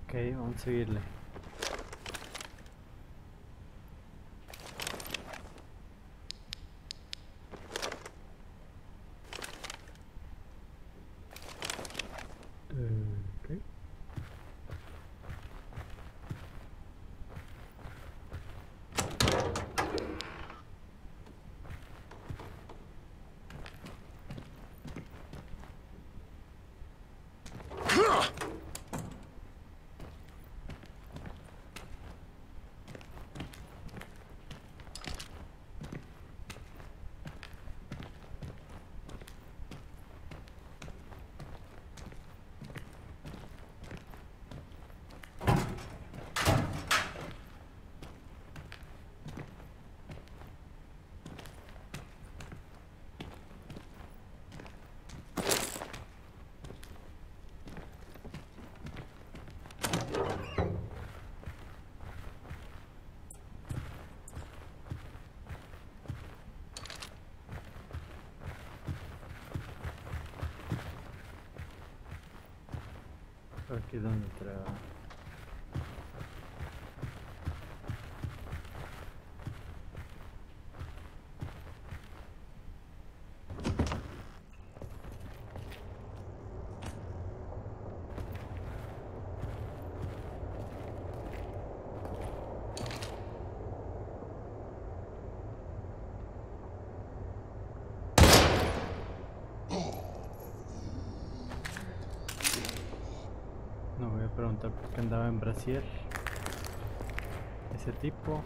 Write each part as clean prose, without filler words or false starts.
Ok, vamos a seguirle. Ok. Aquí es donde entraba. No voy a preguntar por qué andaba en brasier ese tipo.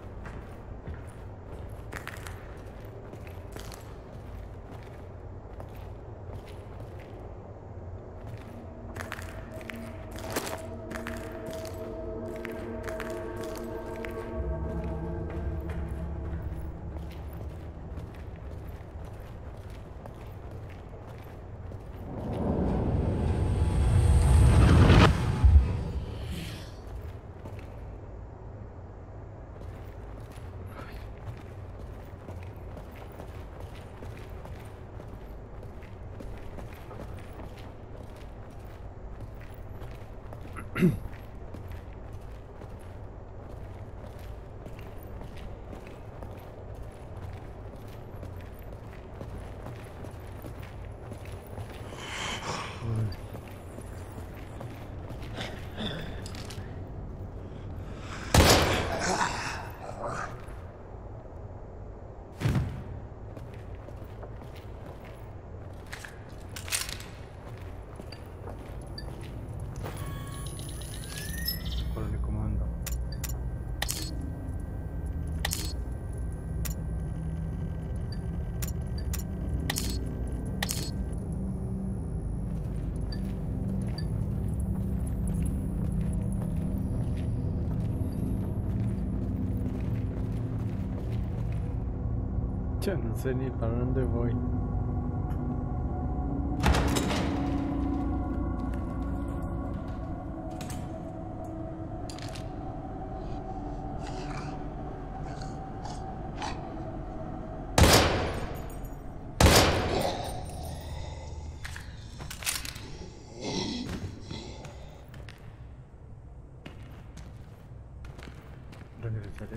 Por el comando. Yo no sé ni para dónde voy. Regresaré.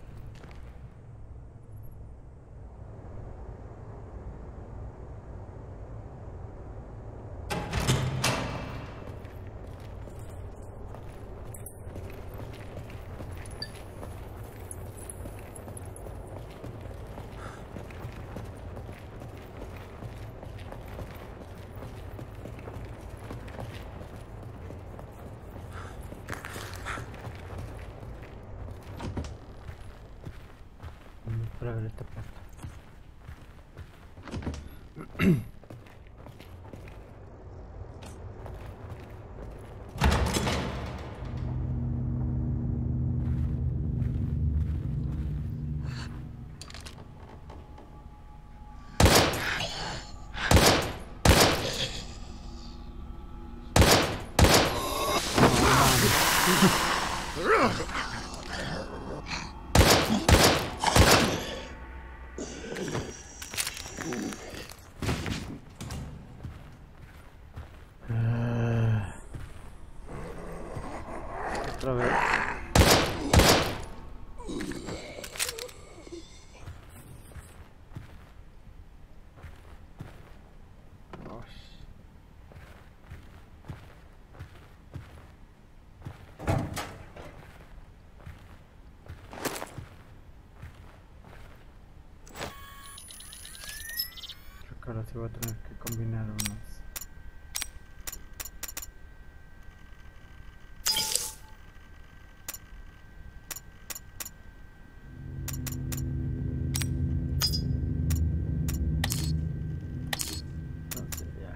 Vamos para ver esta parte. otra vez. Ahora sí voy a tener que combinar unos. Entonces ya.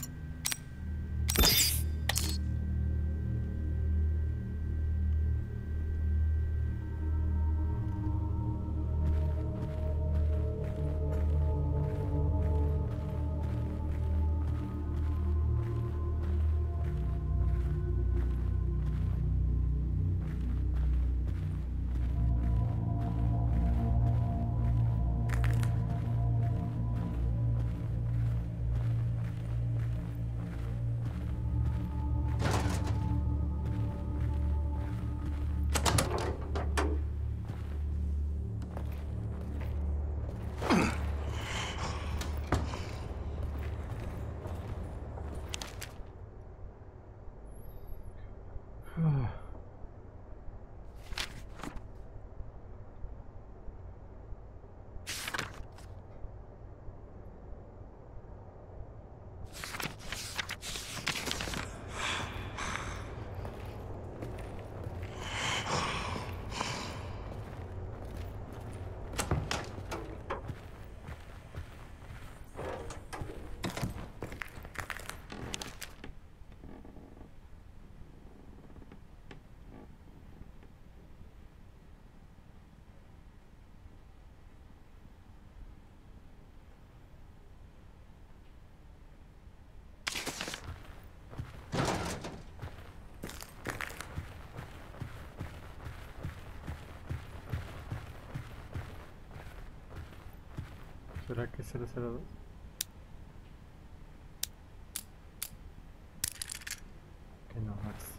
¿Será que 002? Que no más.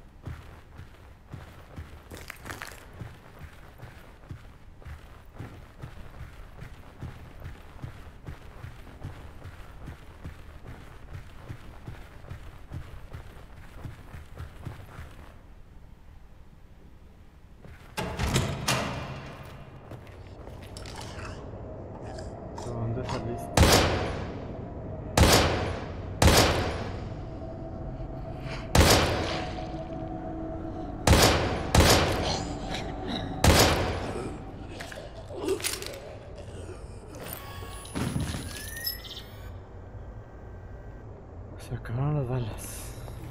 ¿De dónde saliste? Se acabaron las balas.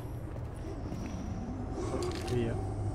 Frío.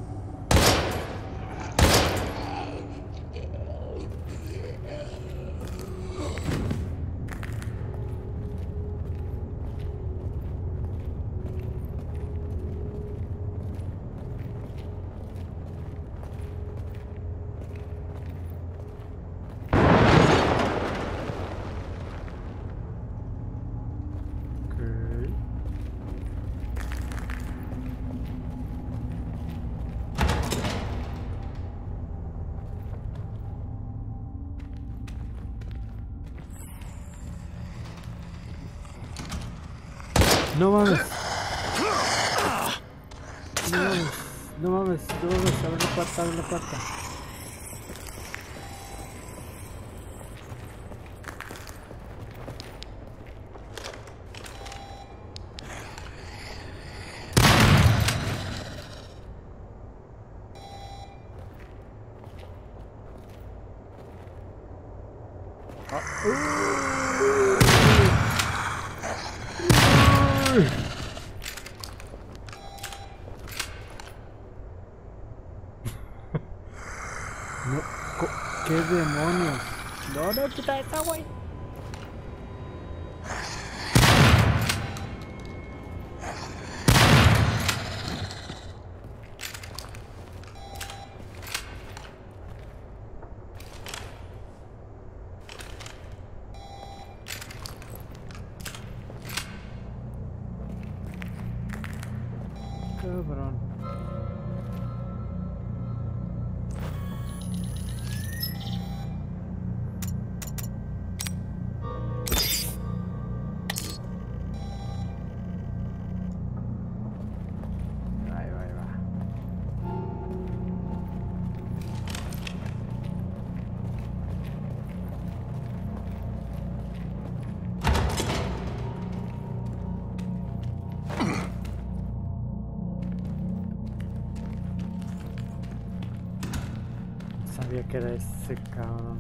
No mames. No mames. No mames. No mames. Abre la puerta, abre la puerta. No, ¿qué demonios? No, no, quita esa, güey. Cabrón. Sabía que era ese cabrón.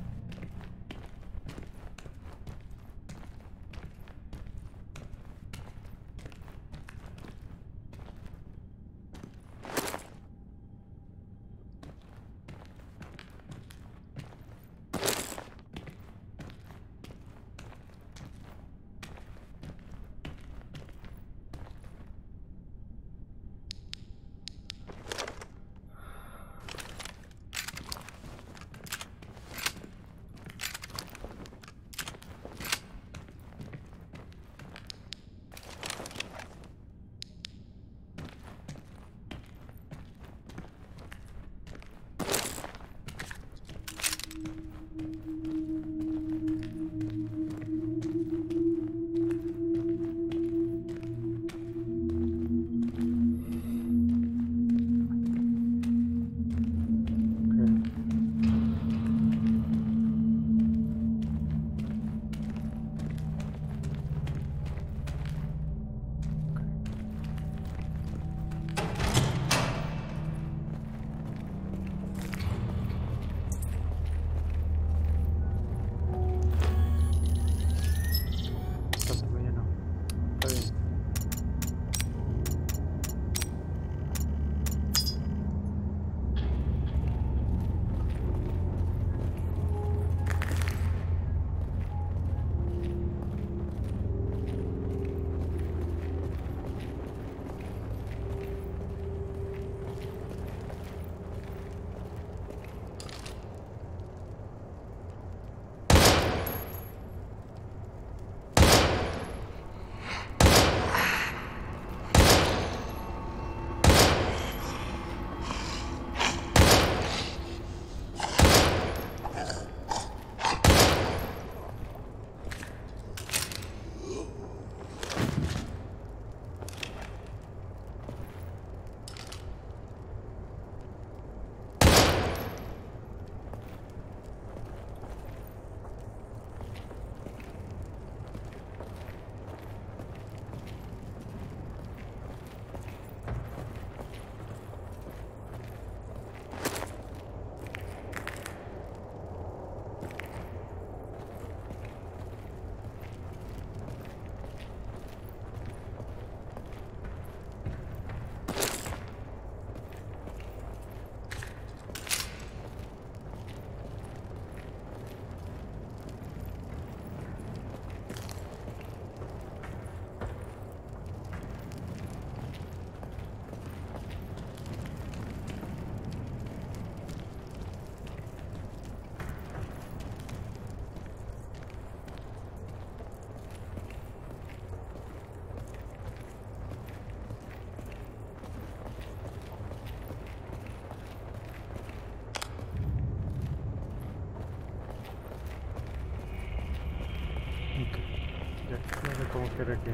Ya sé cómo quiere que...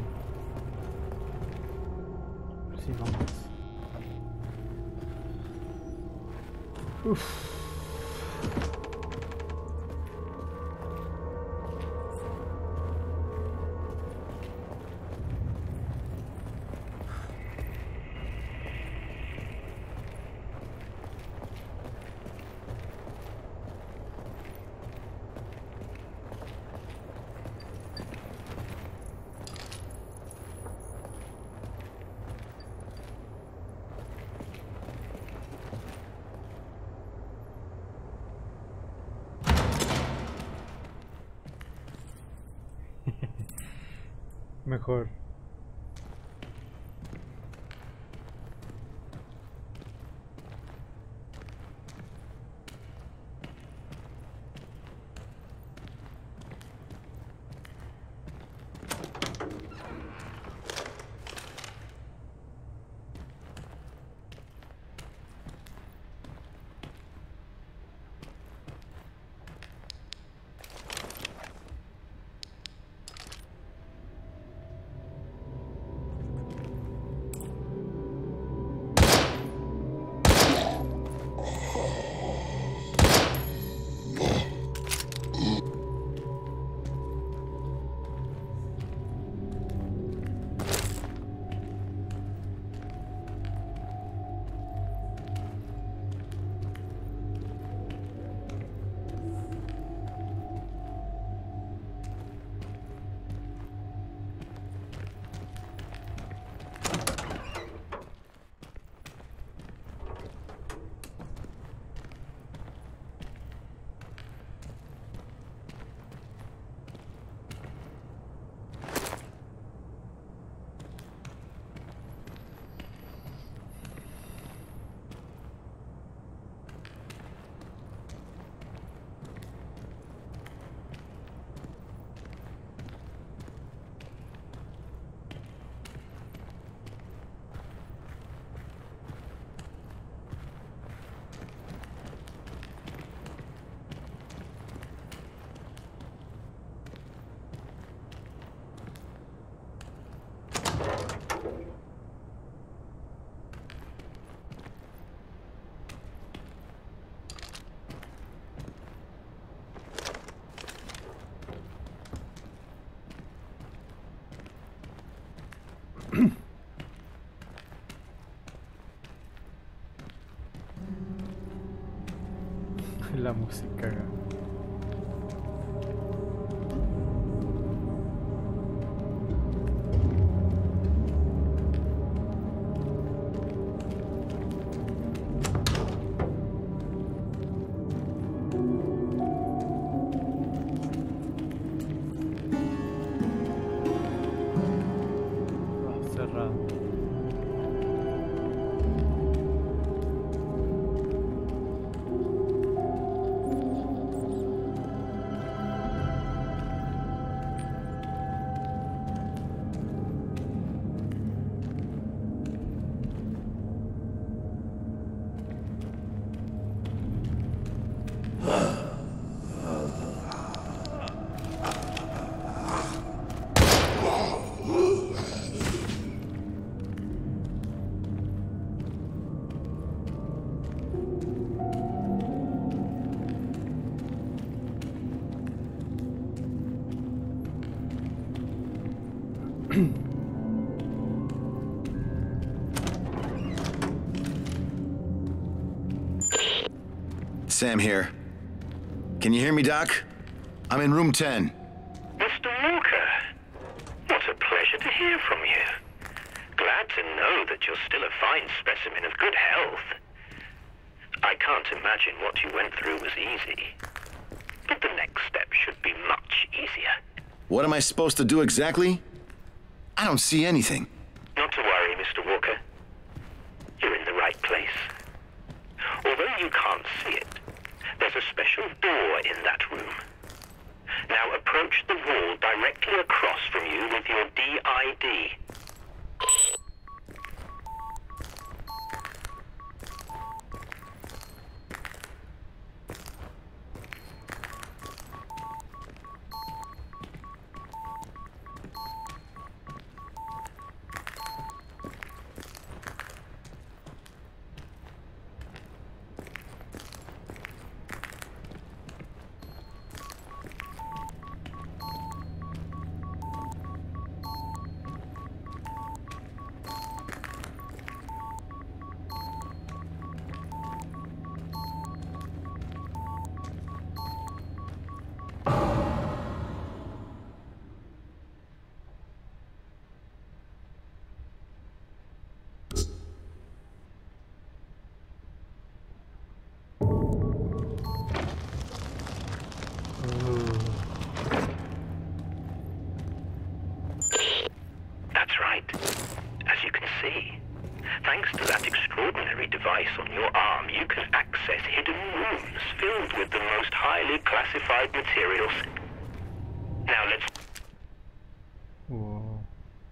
Sí, vamos. Uff. Mejor. la música. Cerrado. Sam here. Can you hear me, Doc? I'm in room 10. Mr. Walker, what a pleasure to hear from you. Glad to know that you're still a fine specimen of good health. I can't imagine what you went through was easy. But the next step should be much easier. What am I supposed to do exactly? I don't see anything. Not to worry, Mr. Walker. You're in the right place. Although you can't see it, there's a special door in that room. Now approach the wall directly across from you with your DID. That's right. As you can see, thanks to that extraordinary device on your arm, you can access hidden rooms filled with the most highly classified materials. Now let's... Whoa.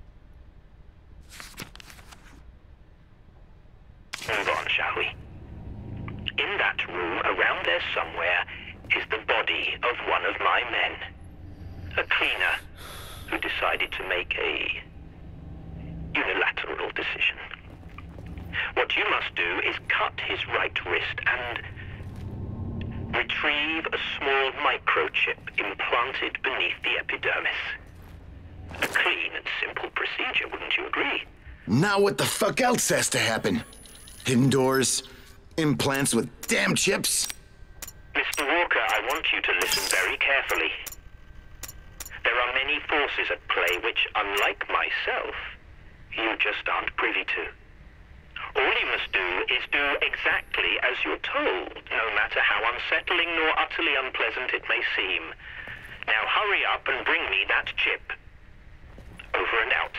move on, shall we? In that room, around there somewhere, is the body of one of my men. A cleaner who decided to make a unilateral decision. What you must do is cut his right wrist and retrieve a small microchip implanted beneath the epidermis. A clean and simple procedure, wouldn't you agree? Now what the fuck else has to happen? Hidden doors? Implants with damn chips? Mr. Walker, I want you to listen very carefully. There are many forces at play which, unlike myself, you just aren't privy to. All you must do is do exactly as you're told, no matter how unsettling nor utterly unpleasant it may seem. Now hurry up and bring me that chip. Over and out.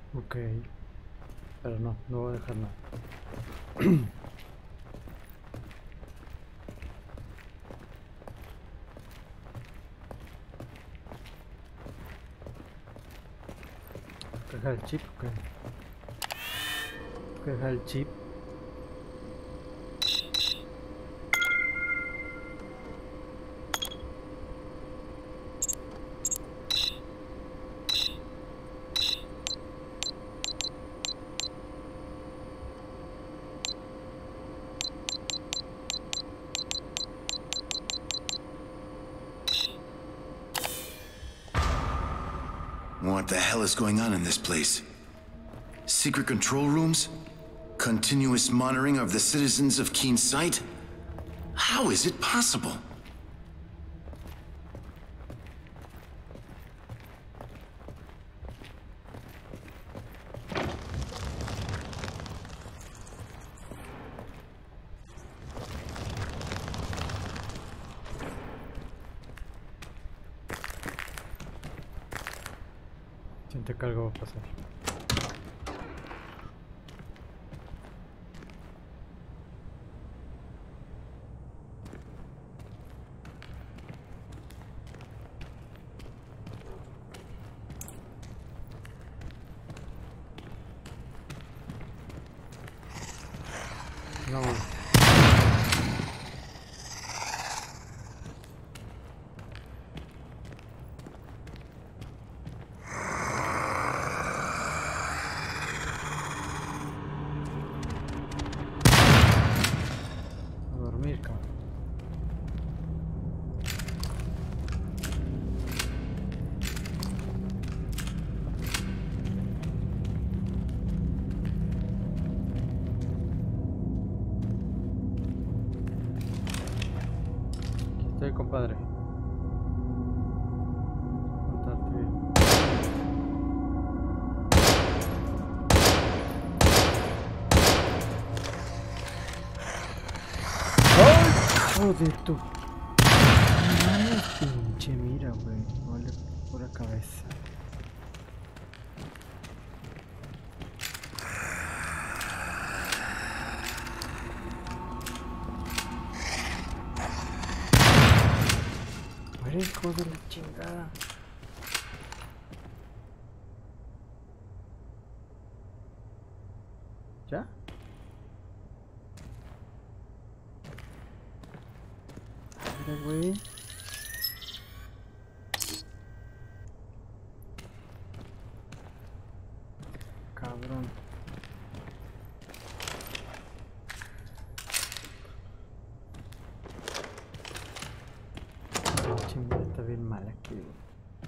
Ok. Pero no voy a dejar nada. Dejar el chip, ok. Dejar el chip. What the hell is going on in this place? Secret control rooms? Continuous monitoring of the citizens of Keen Sight? How is it possible? Siento que algo va a pasar. No. A dormir, cabrón. Aquí estoy, compadre. Contarte bien. Joder, tú. Madre pinche, mira, güey. Vale pura cabeza. Muere, hijo de la chingada. ¿Ya? Mira, güey. Cabrón. Chingada, está bien mal aquí, güey.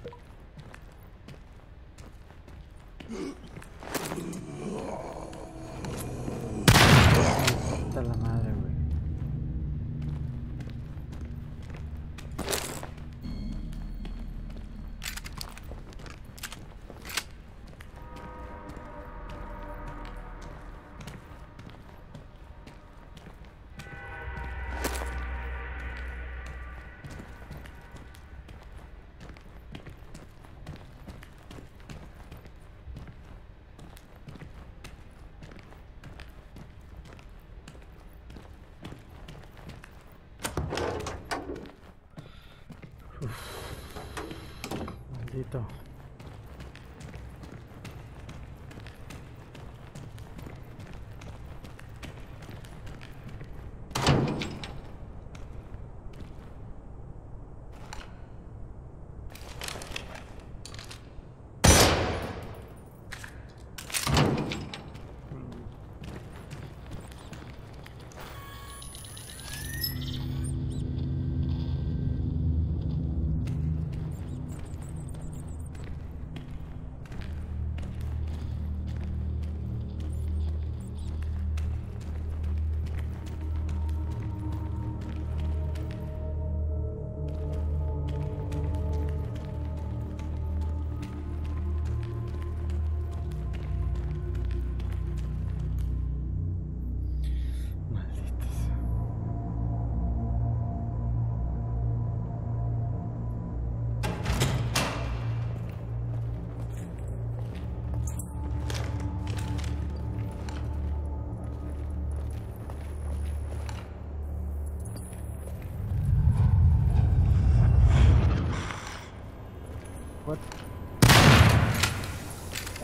Está la madre, güey. Maldito.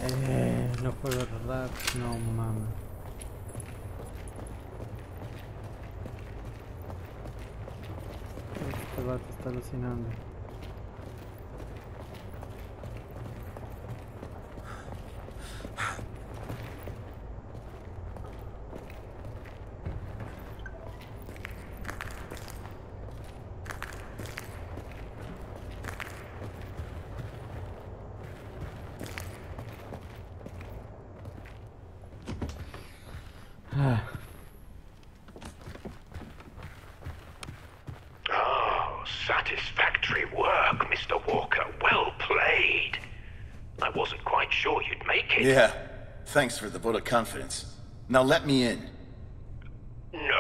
No juego rap, no mames. Este vato está alucinando. Oh, satisfactory work, Mr. Walker. Well played. I wasn't quite sure you'd make it. Yeah, thanks for the vote of confidence. Now let me in. No.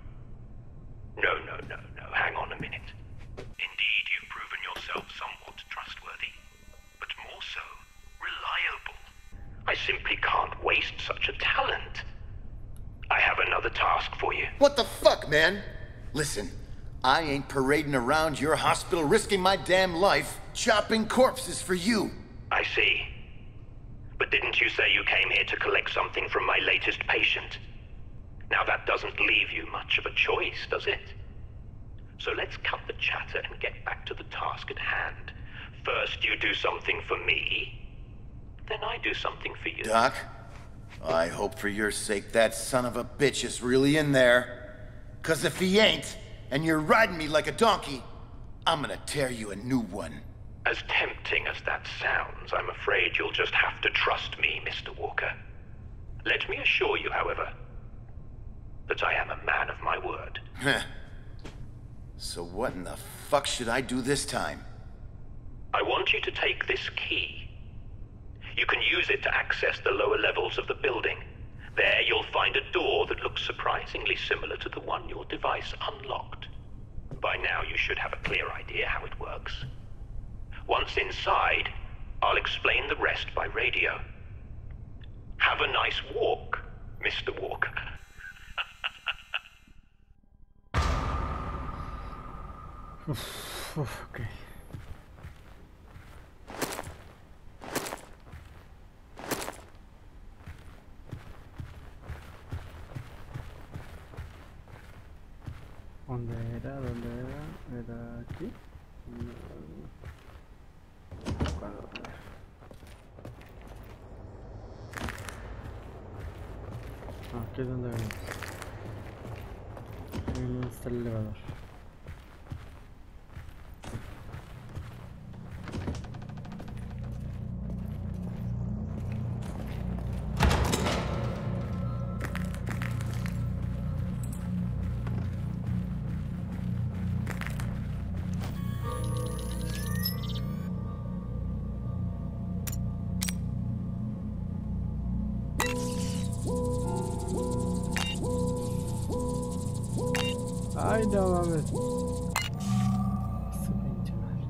No. Hang on a minute. Indeed, you've proven yourself somewhat trustworthy, but more so, reliable. I simply can't waste such a talent. I have another task for you. What the fuck, man? Listen, I ain't parading around your hospital risking my damn life, chopping corpses for you. I see. But didn't you say you came here to collect something from my latest patient? Now that doesn't leave you much of a choice, does it? So let's cut the chatter and get back to the task at hand. First you do something for me, then I do something for you. Doc, I hope for your sake that son of a bitch is really in there. 'Cause if he ain't, and you're riding me like a donkey, I'm gonna tear you a new one. As tempting as that sounds, I'm afraid you'll just have to trust me, Mr. Walker. Let me assure you, however, that I am a man of my word. So what in the fuck should I do this time? I want you to take this key. You can use it to access the lower levels of the building. There you'll find a door that looks surprisingly similar to the one your device unlocked. By now you should have a clear idea how it works. Once inside, I'll explain the rest by radio. Have a nice walk, Mr. Walker. Okay. ¿Dónde era? ¿Era aquí? ¿Cuándo? Aquí es donde venimos. Aquí es donde está el elevador. Ay, no mames. Su pinche madre.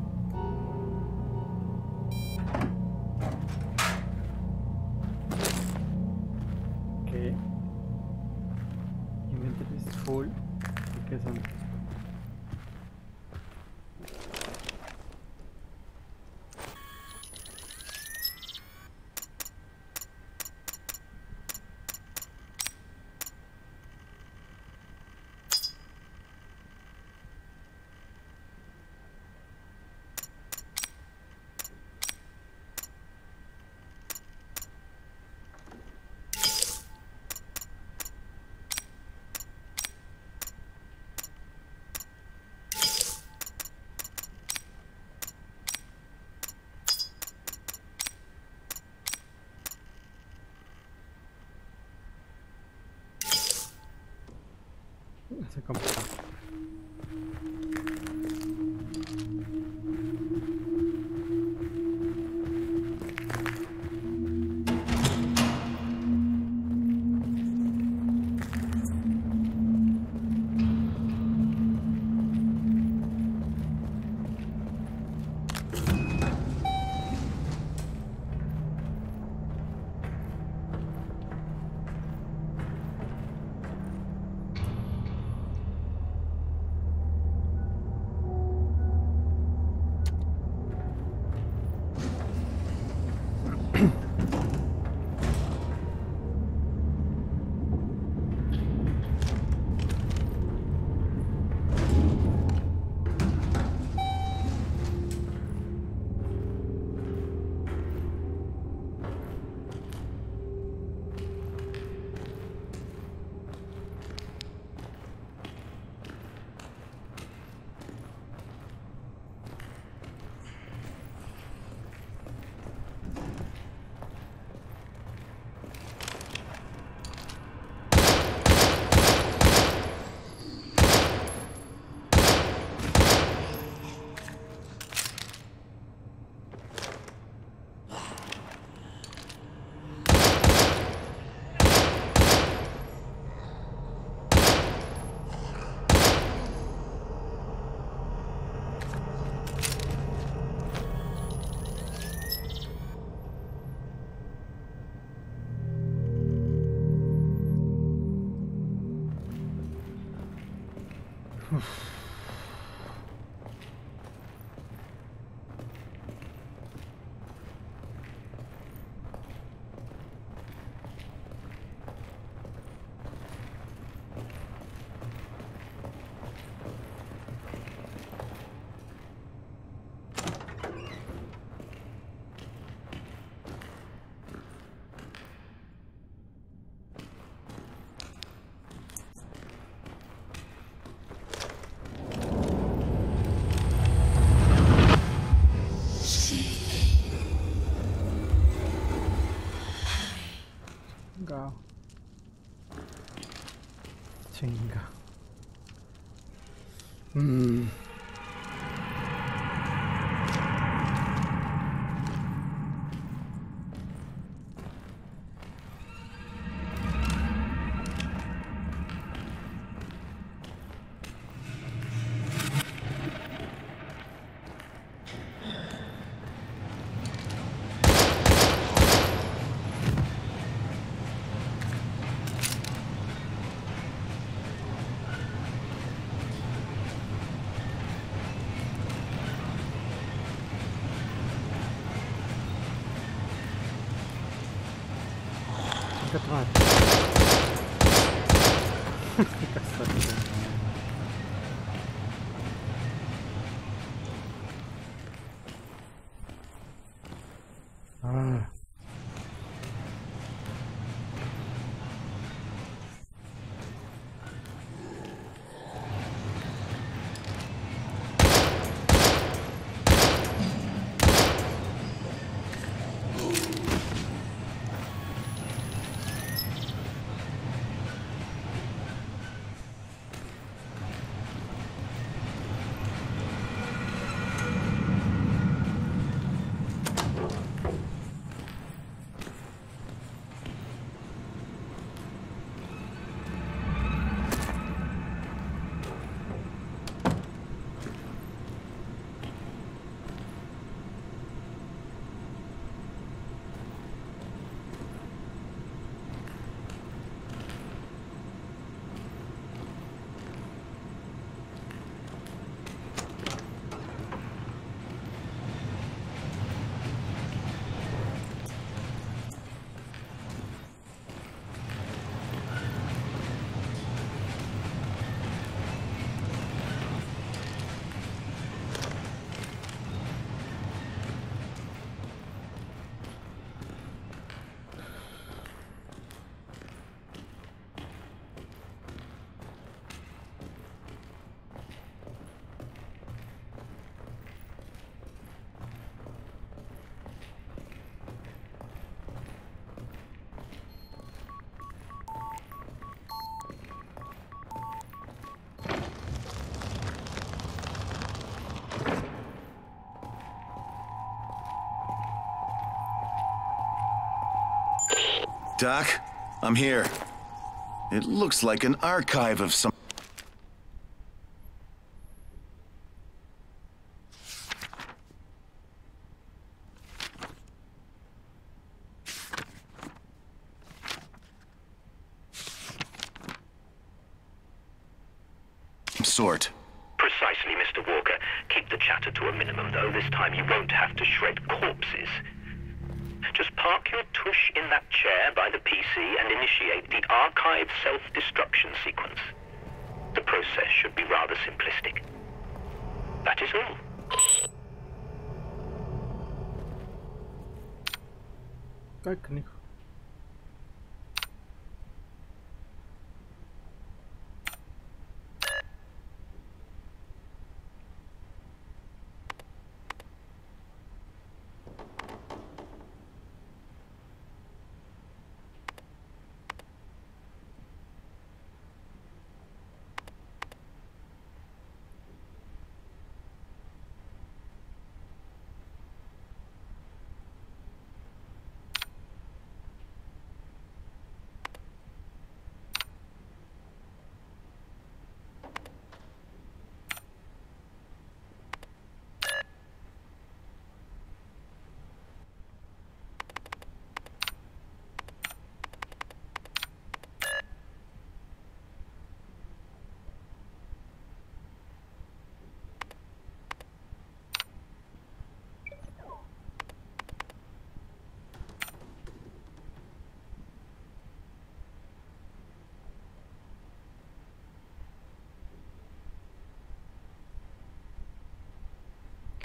¿Qué? Inventory is full. ¿Y qué son? Se complica. Chinga. Chinga. Angkat mati. Kasar itu. Doc, I'm here. It looks like an archive of some... sort. Precisely, Mr. Walker. Keep the chatter to a minimum, though. This time you won't have to shred corpses. Just park your tush in that chair by the PC and initiate the archive self-destruction sequence. The process should be rather simplistic. That is all. Как них?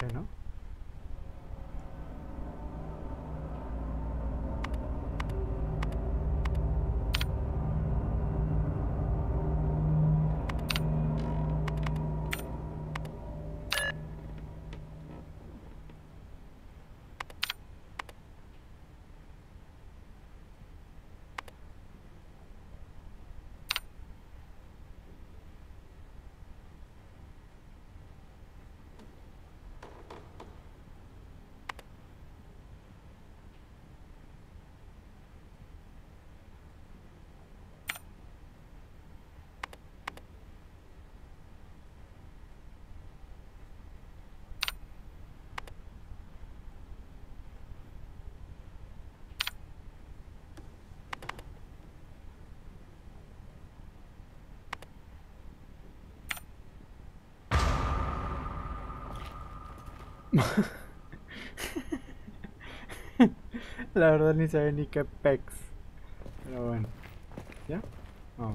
¿Qué no? La verdad ni sabe ni qué pex. Pero bueno. ¿Ya? Vamos.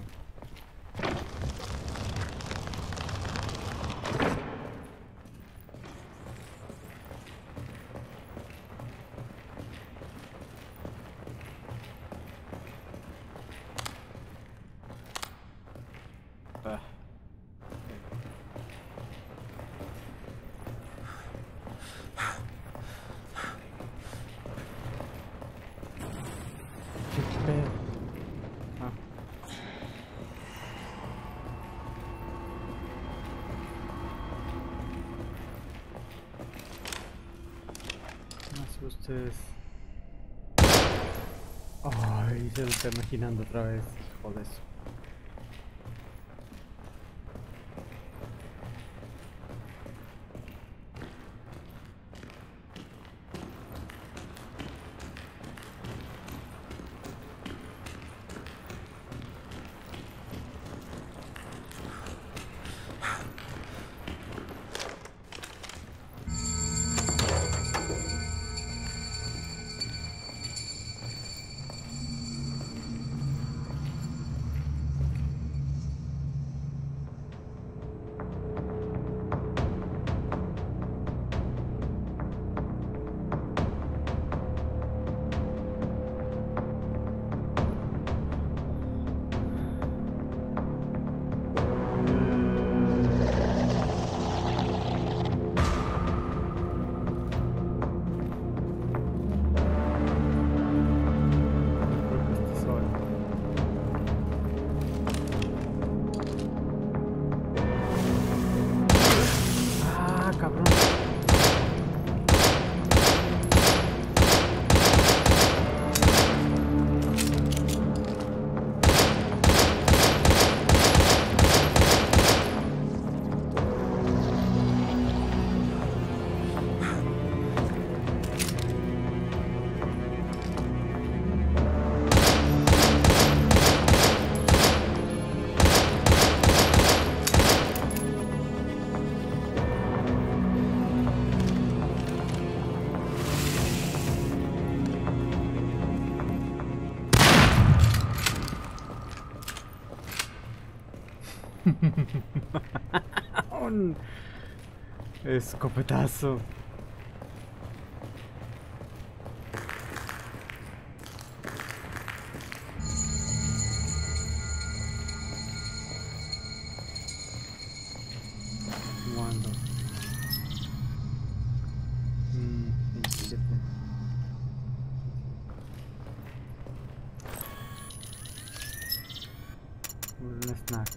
Ah. ¿Qué pedo? Ah. No me asustes. Ay, se lo está imaginando otra vez. Joder. Un escopetazo. ¿Cuándo? 27. Un snack.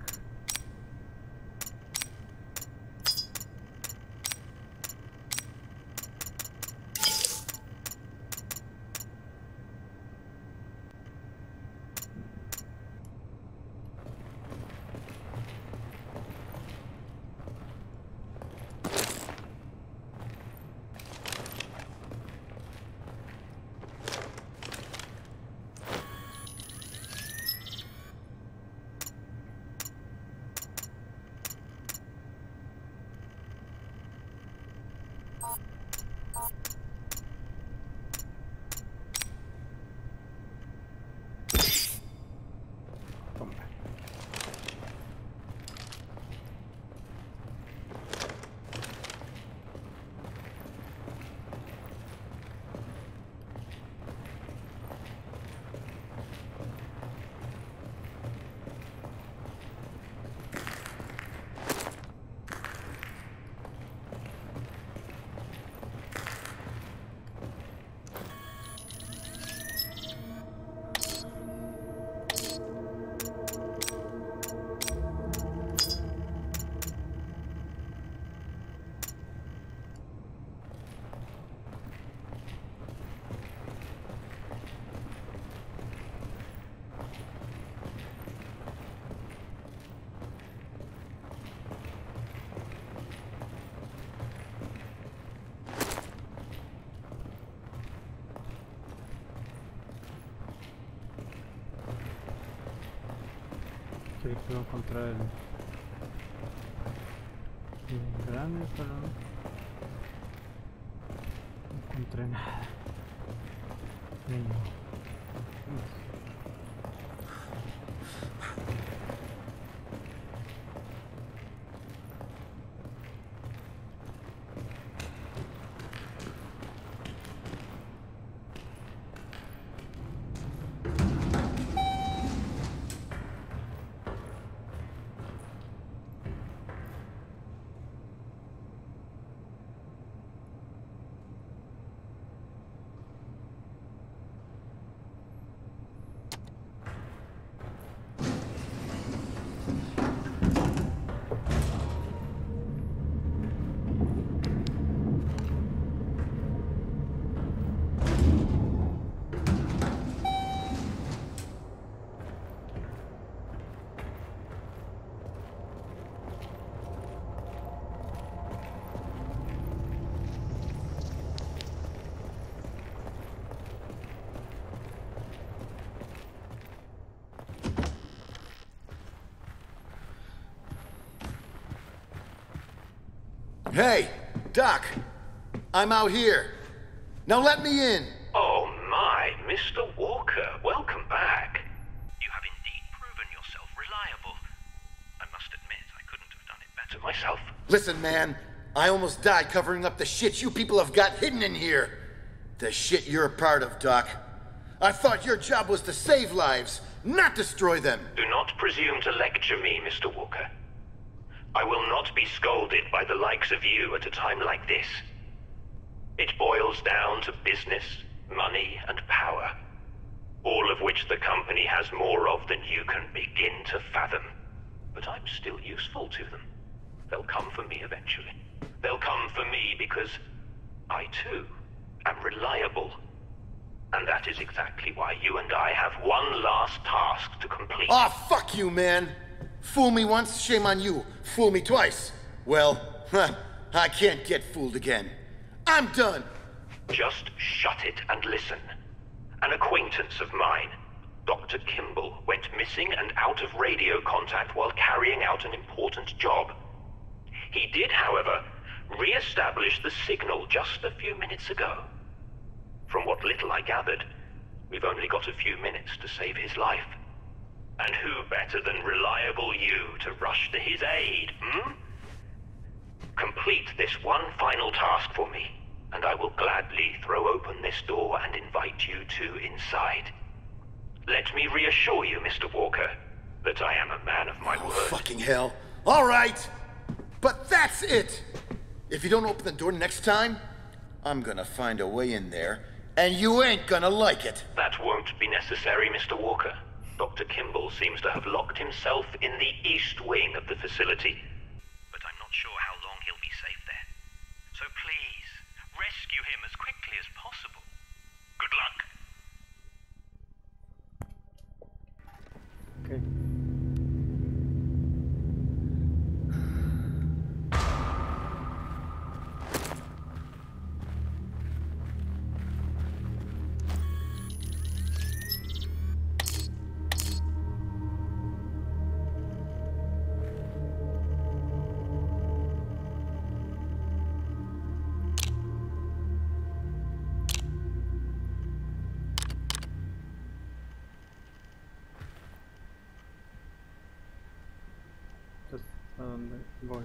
creí que iba a encontrar el grande, pero no encontré nada. Niño. Hey, Doc. I'm out here. Now let me in. Oh my, Mr. Walker, welcome back. You have indeed proven yourself reliable. I must admit, I couldn't have done it better myself. Listen, man. I almost died covering up the shit you people have got hidden in here. The shit you're a part of, Doc. I thought your job was to save lives, not destroy them. Do not presume to lecture me, Mr. Walker. I will not be scolded by the likes of you at a time like this. It boils down to business, money, and power. All of which the company has more of than you can begin to fathom. But I'm still useful to them. They'll come for me eventually. They'll come for me because I too am reliable. And that is exactly why you and I have one last task to complete. Aw, fuck you, man. Fool me once, shame on you. Fool me twice. Well, I can't get fooled again. I'm done. Just shut it and listen. An acquaintance of mine, Dr. Kimball, went missing and out of radio contact while carrying out an important job. He did, however, re-establish the signal just a few minutes ago. From what little I gathered, we've only got a few minutes to save his life. And who better than reliable you to rush to his aid, hmm? Complete this one final task for me, and I will gladly throw open this door and invite you two inside. Let me reassure you, Mr. Walker, that I am a man of my word. Fucking hell. All right. But that's it. If you don't open the door next time, I'm gonna find a way in there, and you ain't gonna like it. That won't be necessary, Mr. Walker. Dr. Kimball seems to have locked himself in the east wing of the facility. But I'm not sure how long he'll be safe there. So please, rescue him as quickly as possible. Good luck. Okay. ¿A dónde voy?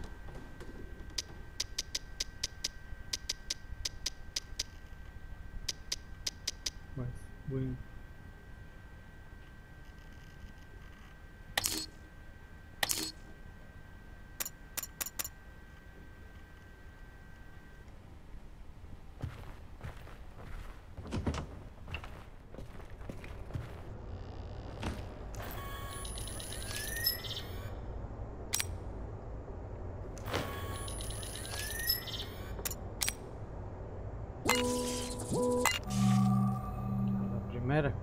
West Wing. La primera.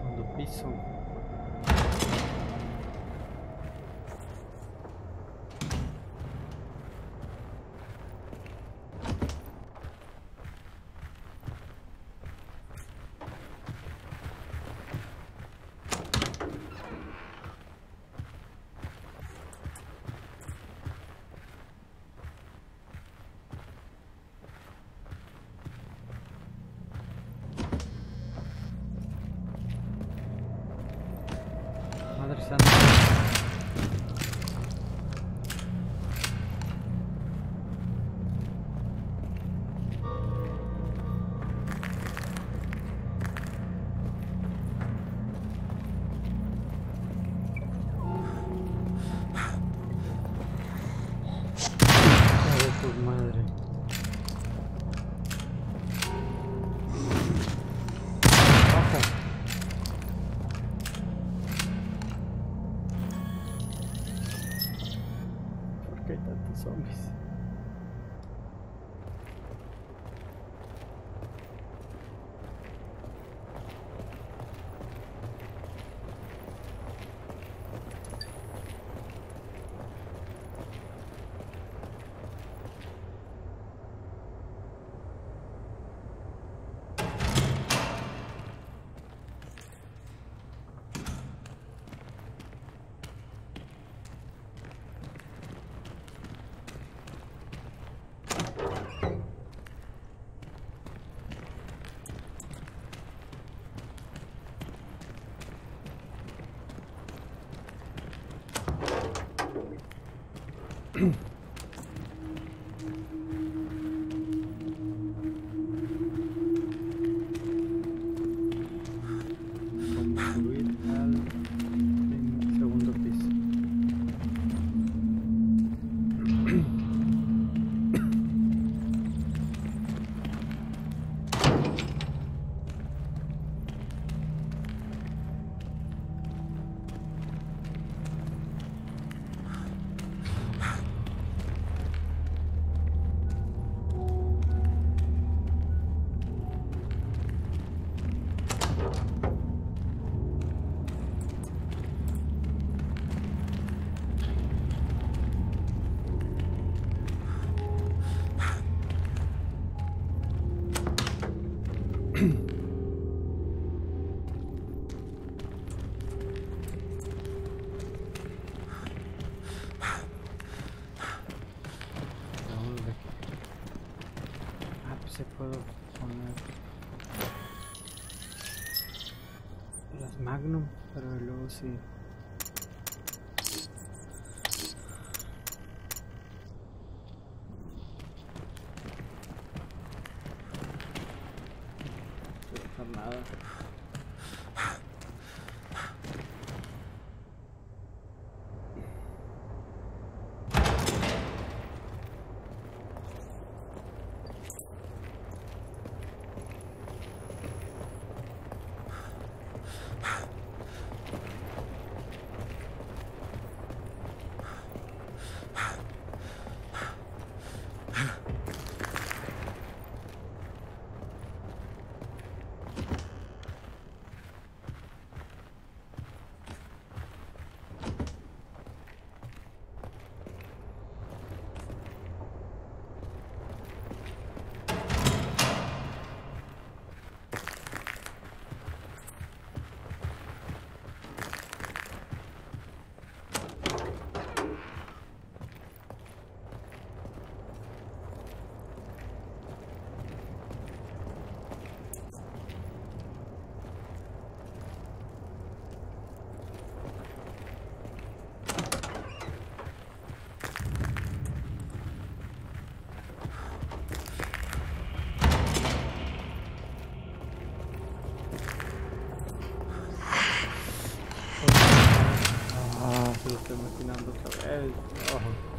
Segundo piso. Madre santa. Hijo de tu madre. Ojo. ¿Por qué hay tantos zombies? ¿Cómo subir al segundo piso? ¿Dónde? Ah, pues se puedo poner las Magnum, pero luego sí. No puedo hacer nada. Se lo estoy maquinando otra vez. Oh.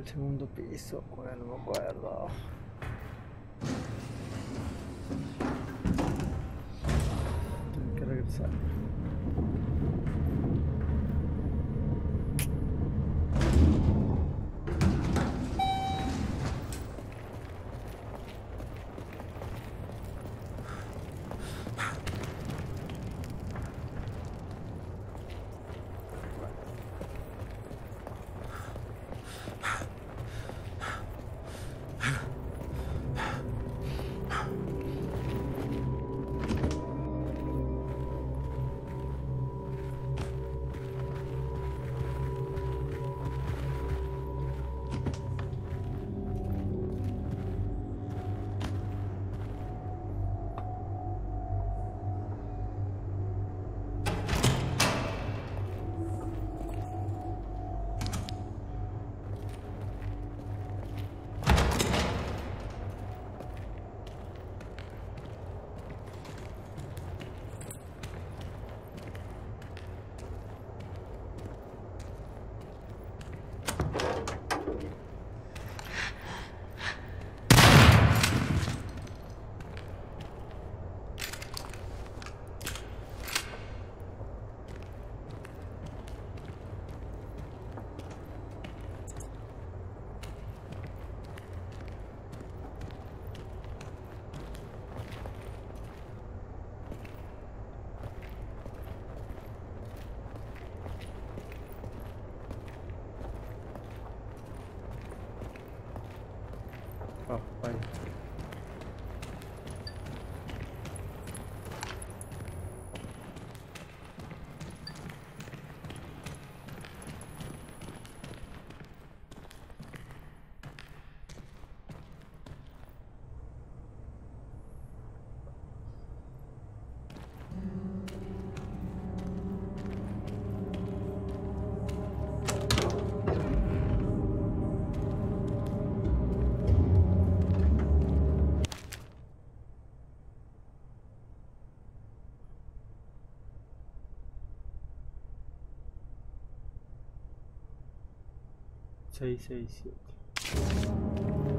el segundo piso? Bueno, no me acuerdo. Tengo que regresar. Oh, vaya. Seis, seis, siete.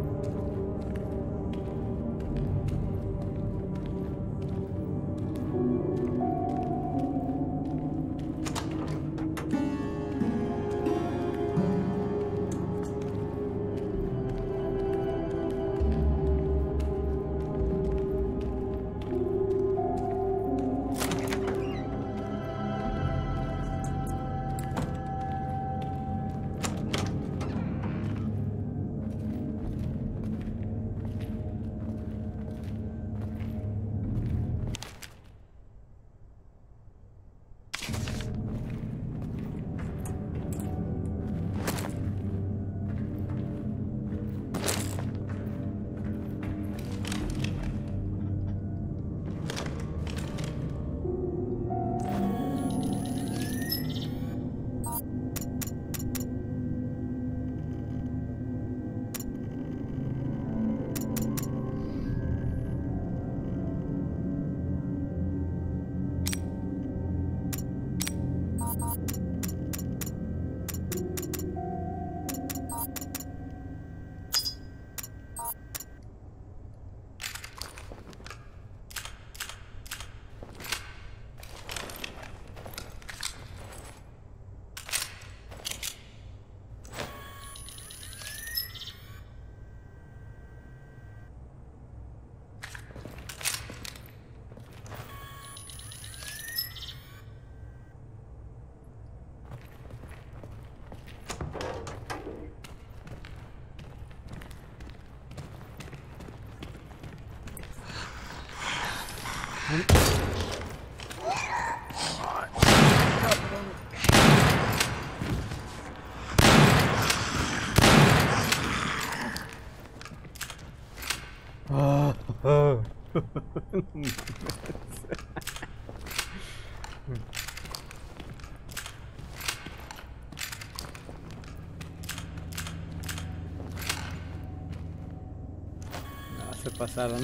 No, se pasaron.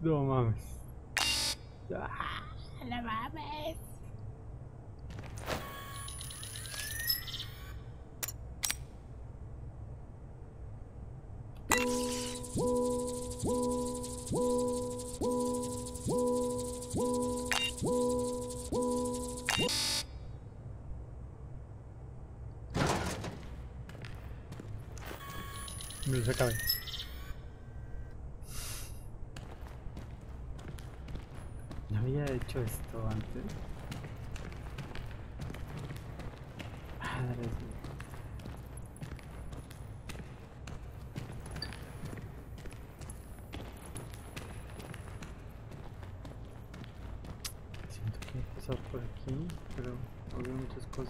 No mames. ¡Ah! ¡No mames! Me los acabé. ¿No había hecho esto antes? Madre mía. Siento que he pasado por aquí, pero no veo muchas cosas.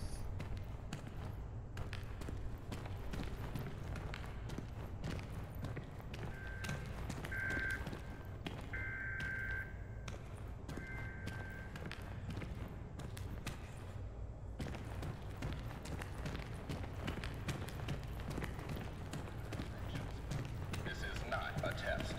This is not a test.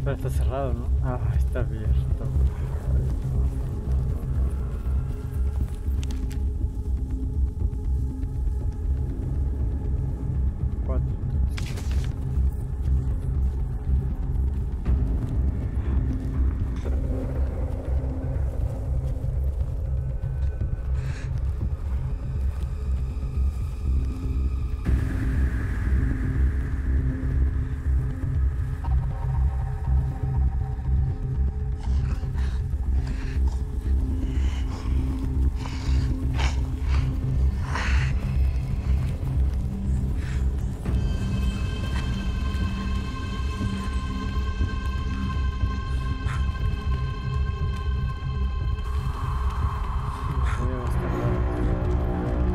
Pero está cerrado, ¿no? Ah, está abierto. Cuatro. Voy a buscar.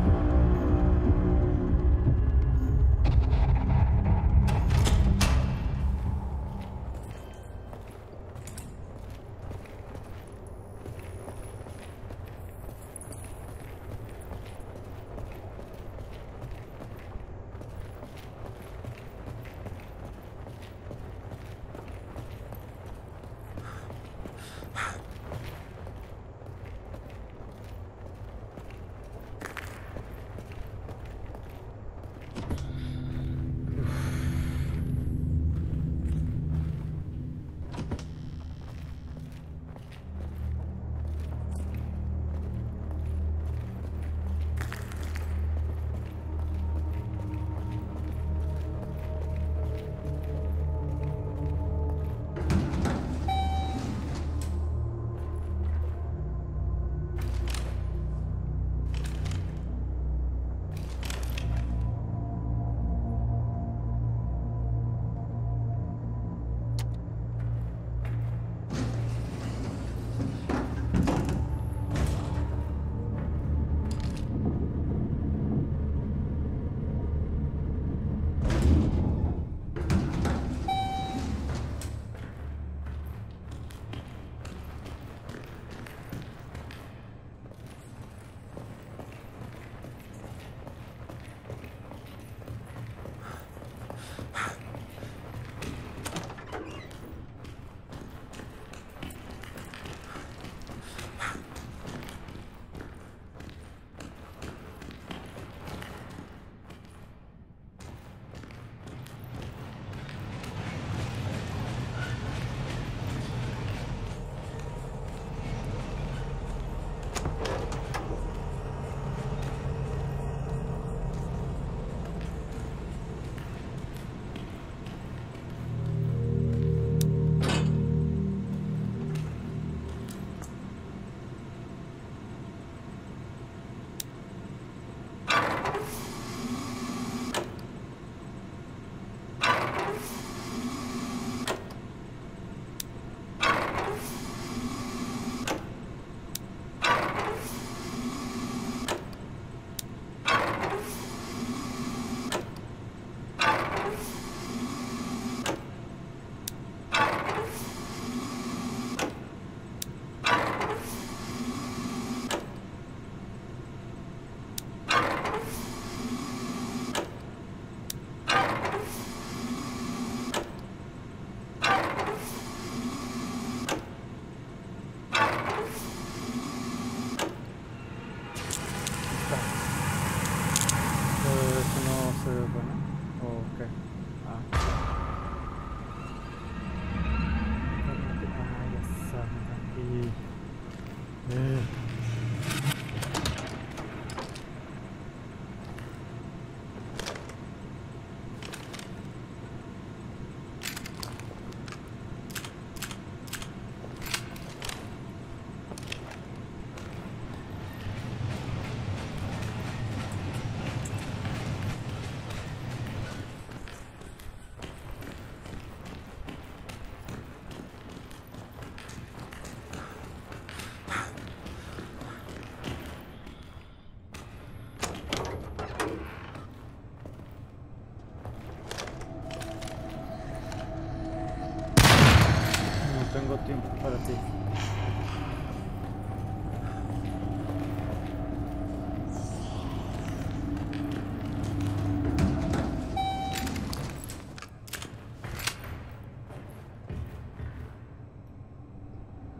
tengo tiempo para ti.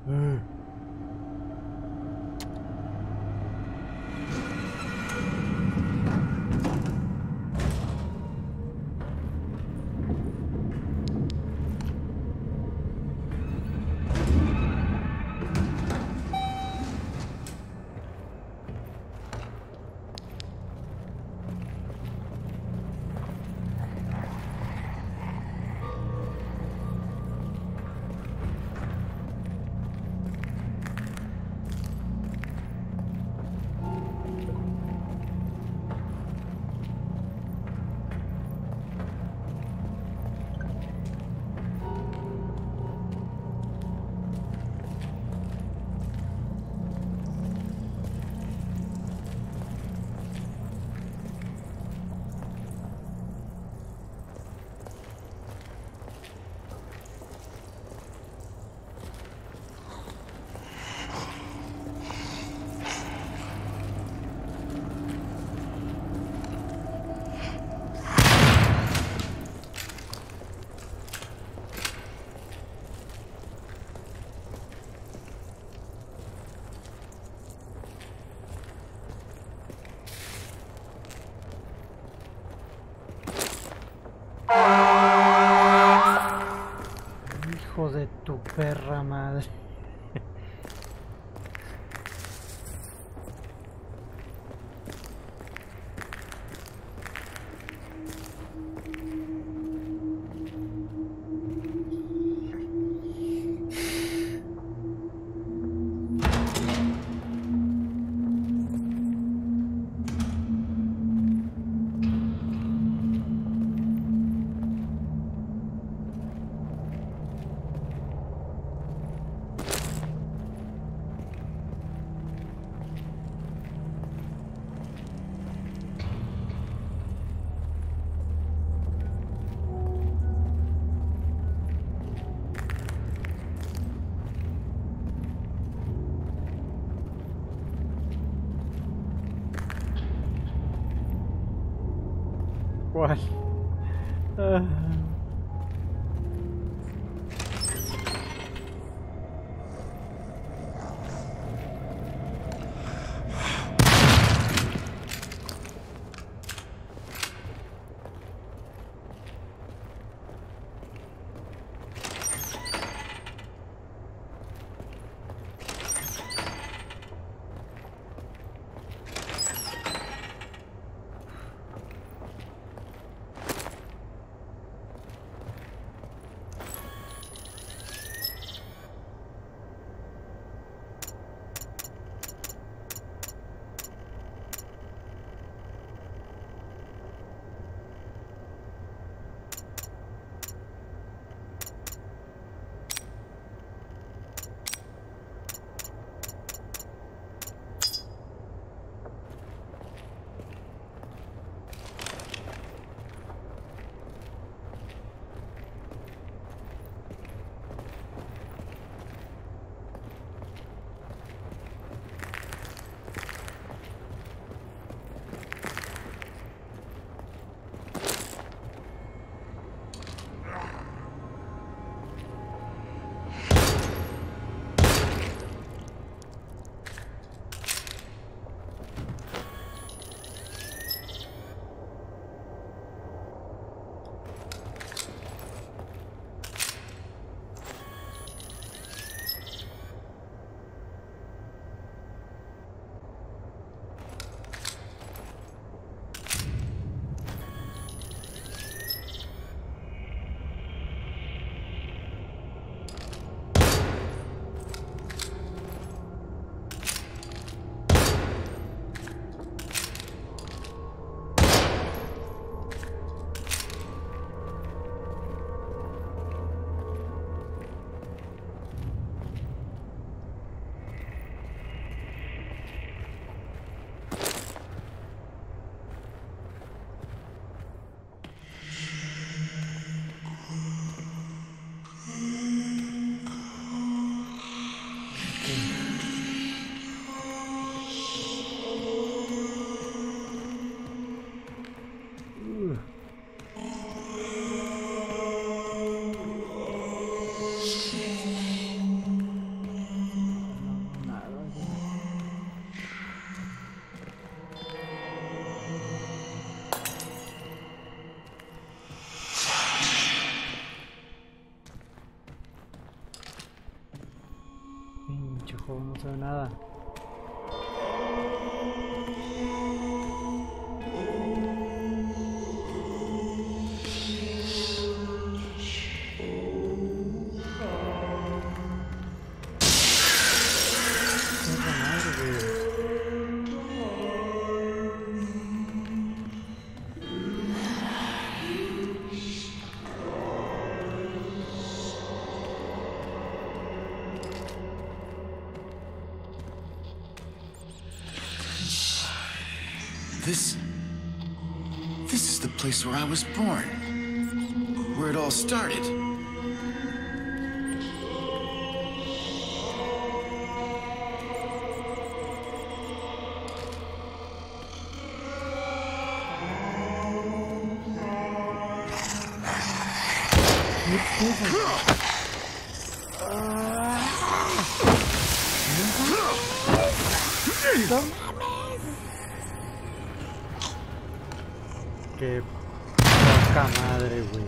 Hijo de tu perra madre. ¿Cuál? Ah. abajo no se ve nada. This is the place where I was born. Where it all started. Qué poca madre, güey.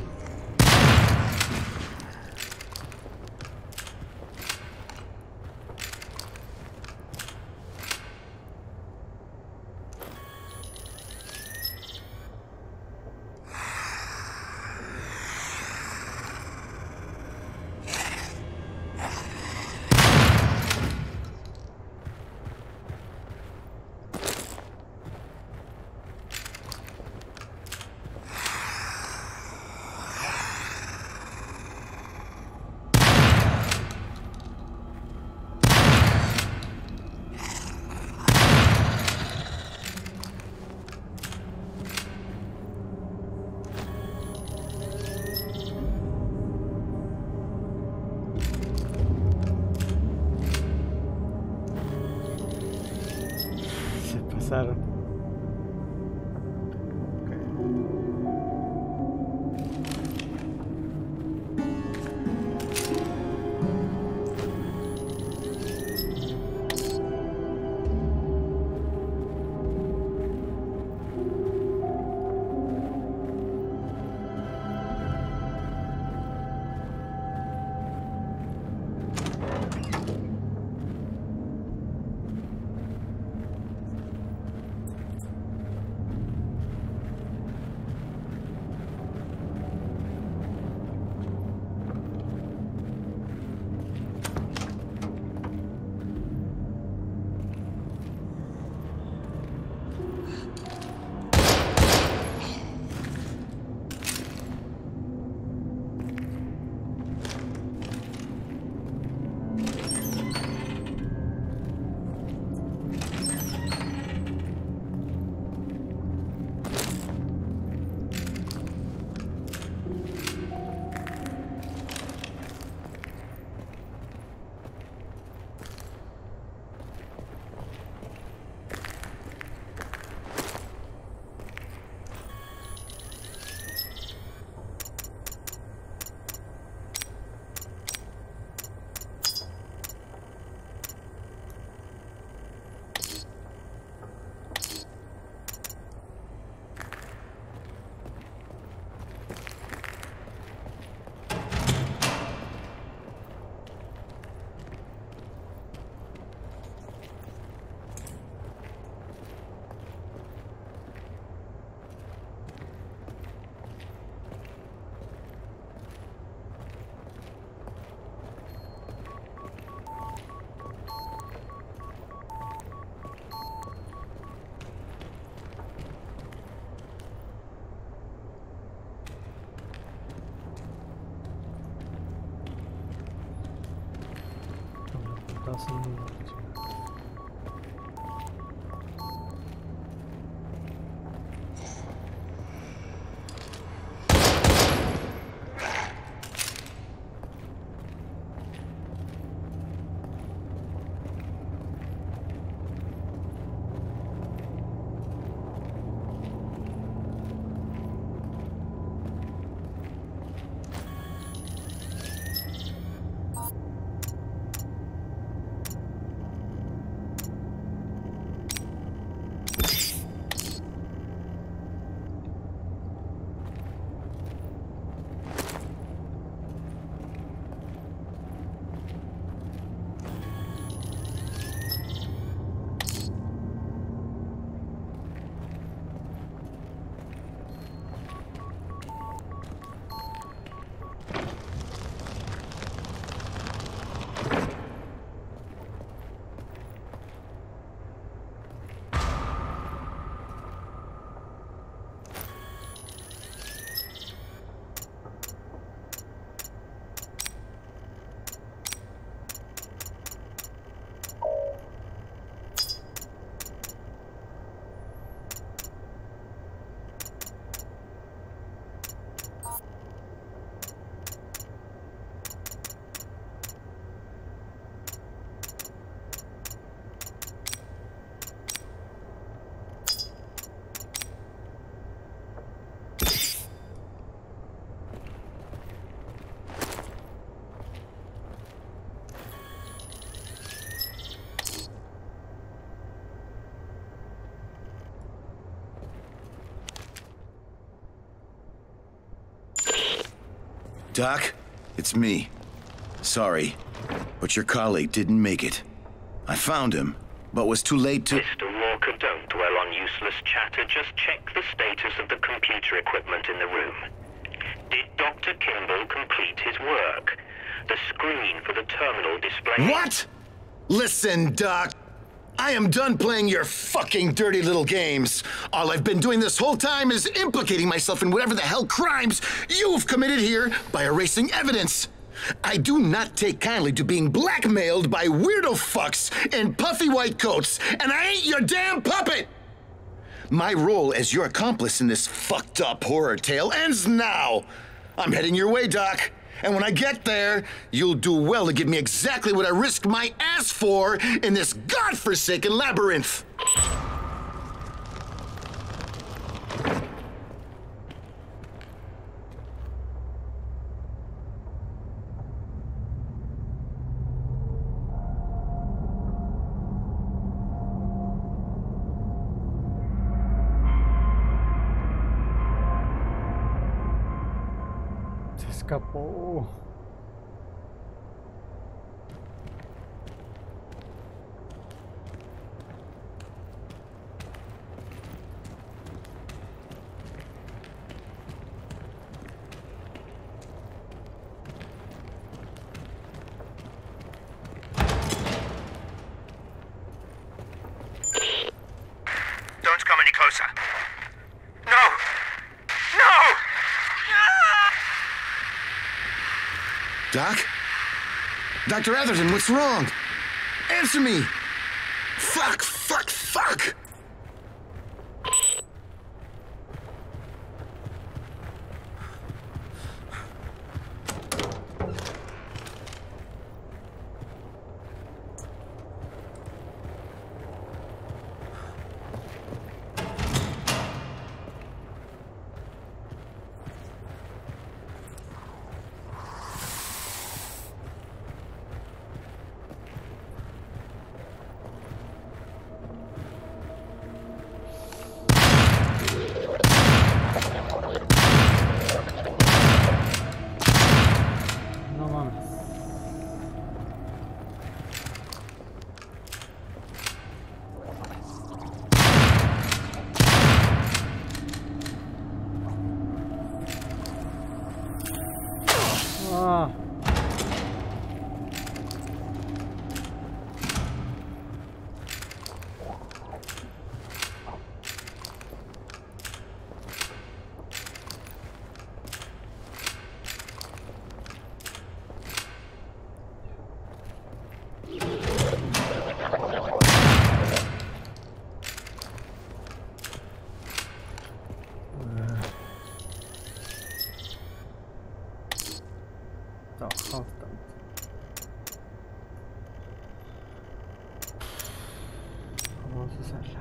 Pasaron. Doc, it's me. Sorry, but your colleague didn't make it. I found him, but was too late to... Mr. Walker, don't dwell on useless chatter. Just check the status of the computer equipment in the room. Did Dr. Kimball complete his work? The screen for the terminal display... What? Listen, Doc. I am done playing your fucking dirty little games. All I've been doing this whole time is implicating myself in whatever the hell crimes you've committed here by erasing evidence. I do not take kindly to being blackmailed by weirdo fucks in puffy white coats, and I ain't your damn puppet! My role as your accomplice in this fucked up horror tale ends now. I'm heading your way, Doc. And when I get there, you'll do well to give me exactly what I risked my ass for in this godforsaken labyrinth. Se escapó. Don't come any closer. No! No! Doc? Dr. Atherton, what's wrong? Answer me! Fuck, fuck, fuck! No mames. Ah. Ja, konstant. Vamos a usarla.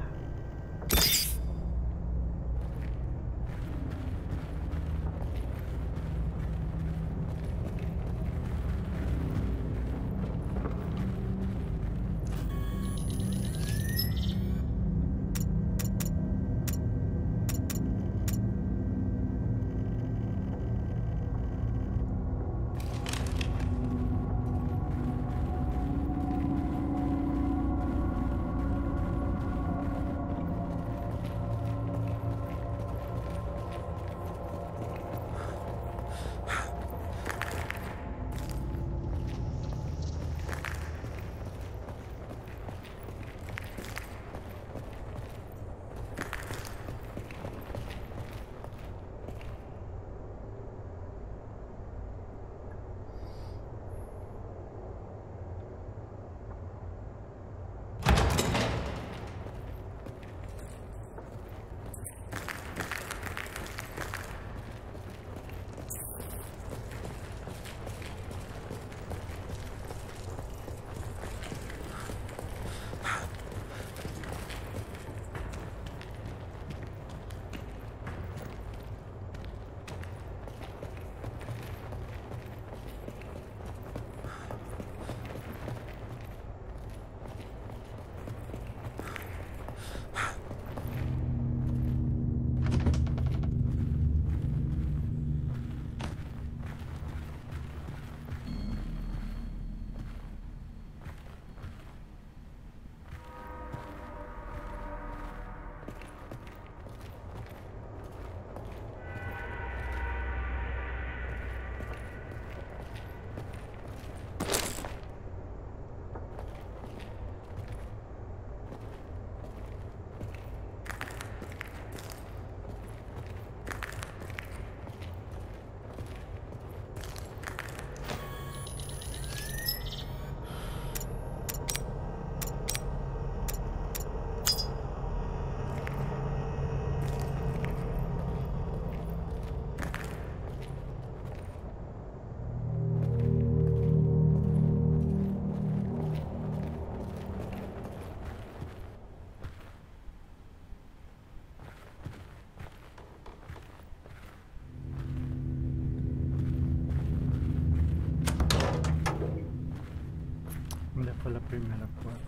fue la primera puerta.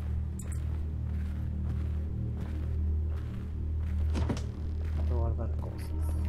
Puedo guardar cosas.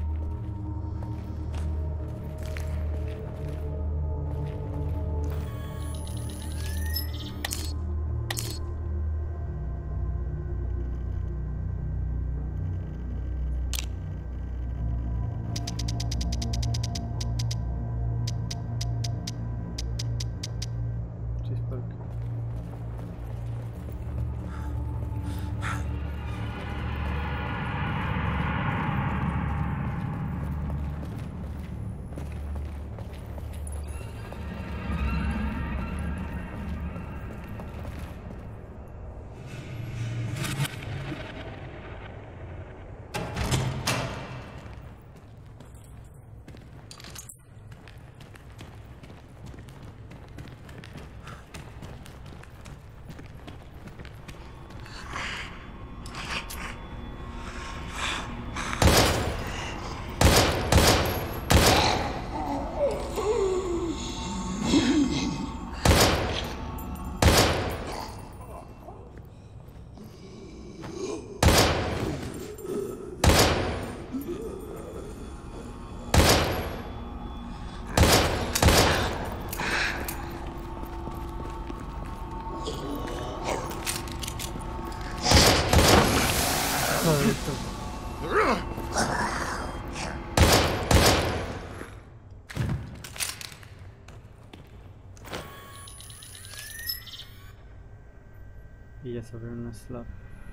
Y ya sobre una slot.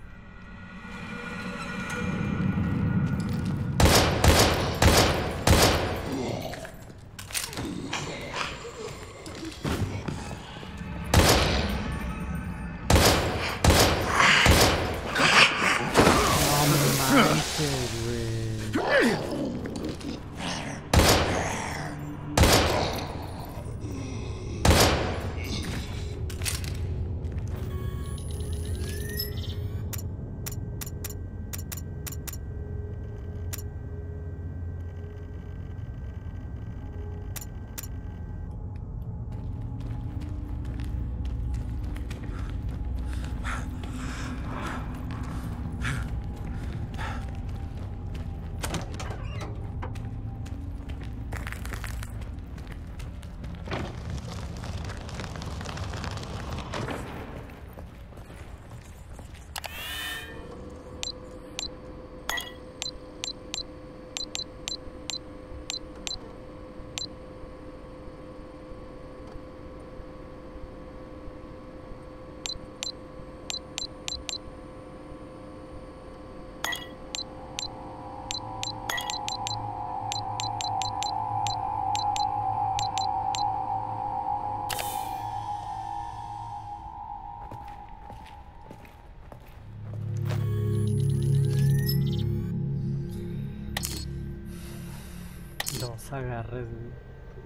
Dos agarres, güey.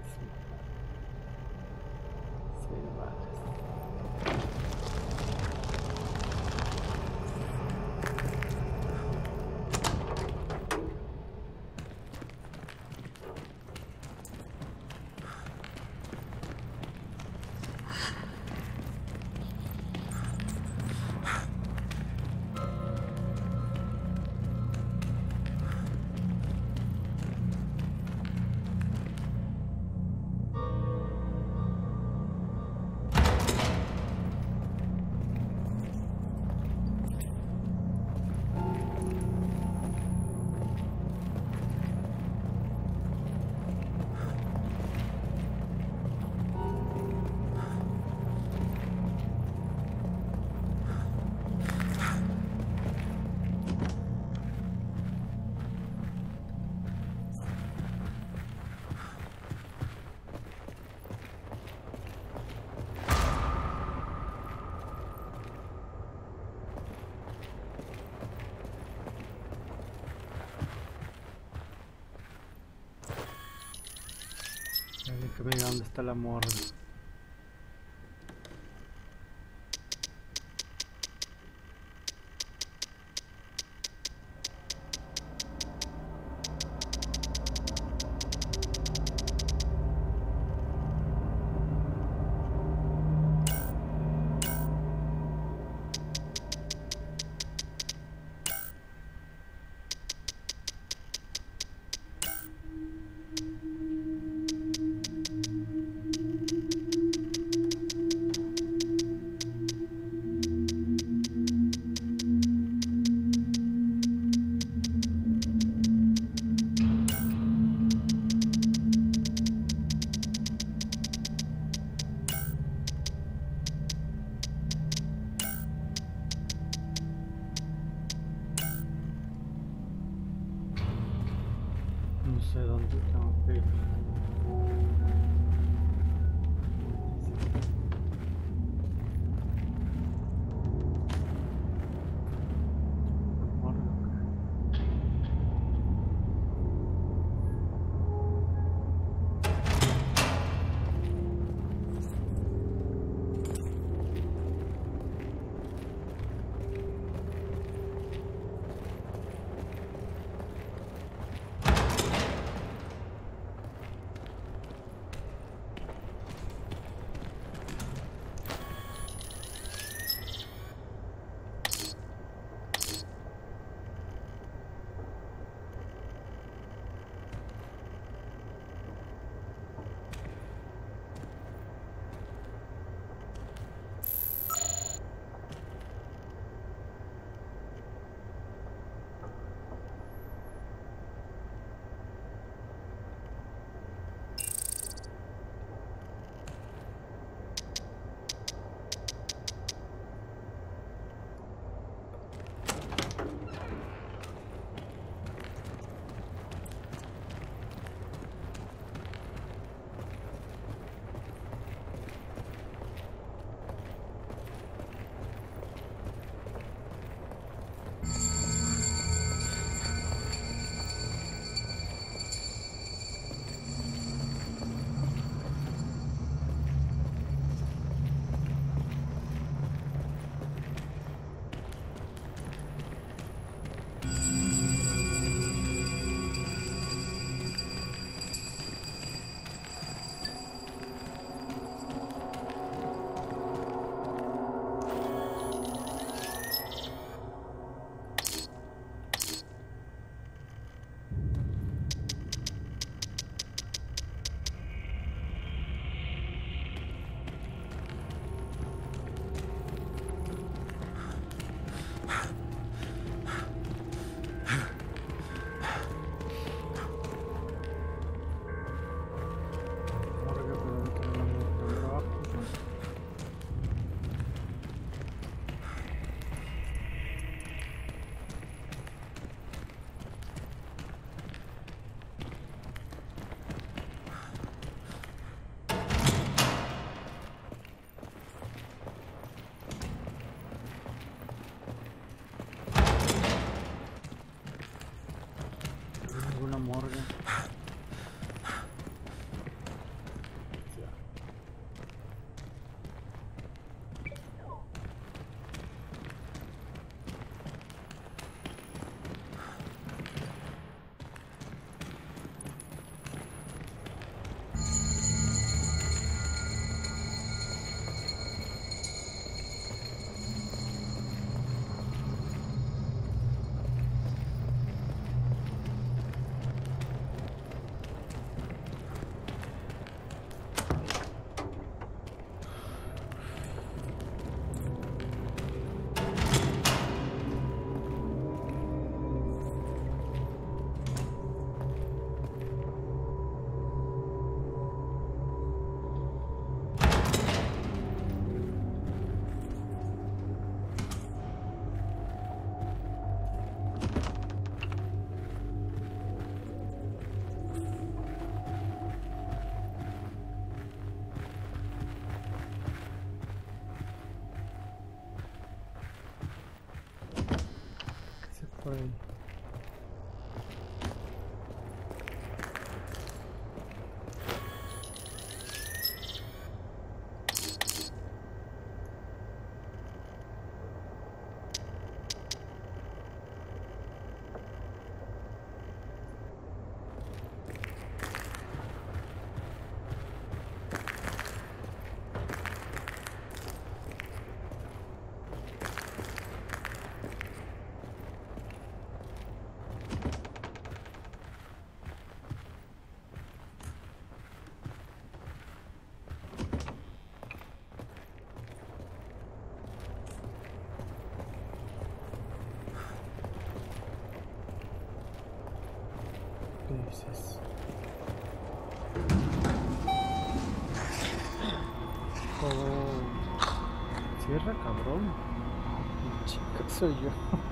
Sí, vale. Que me diga dónde está la morra. por ahí. Dices. Oh, cierra, cabrón. Chica, soy yo.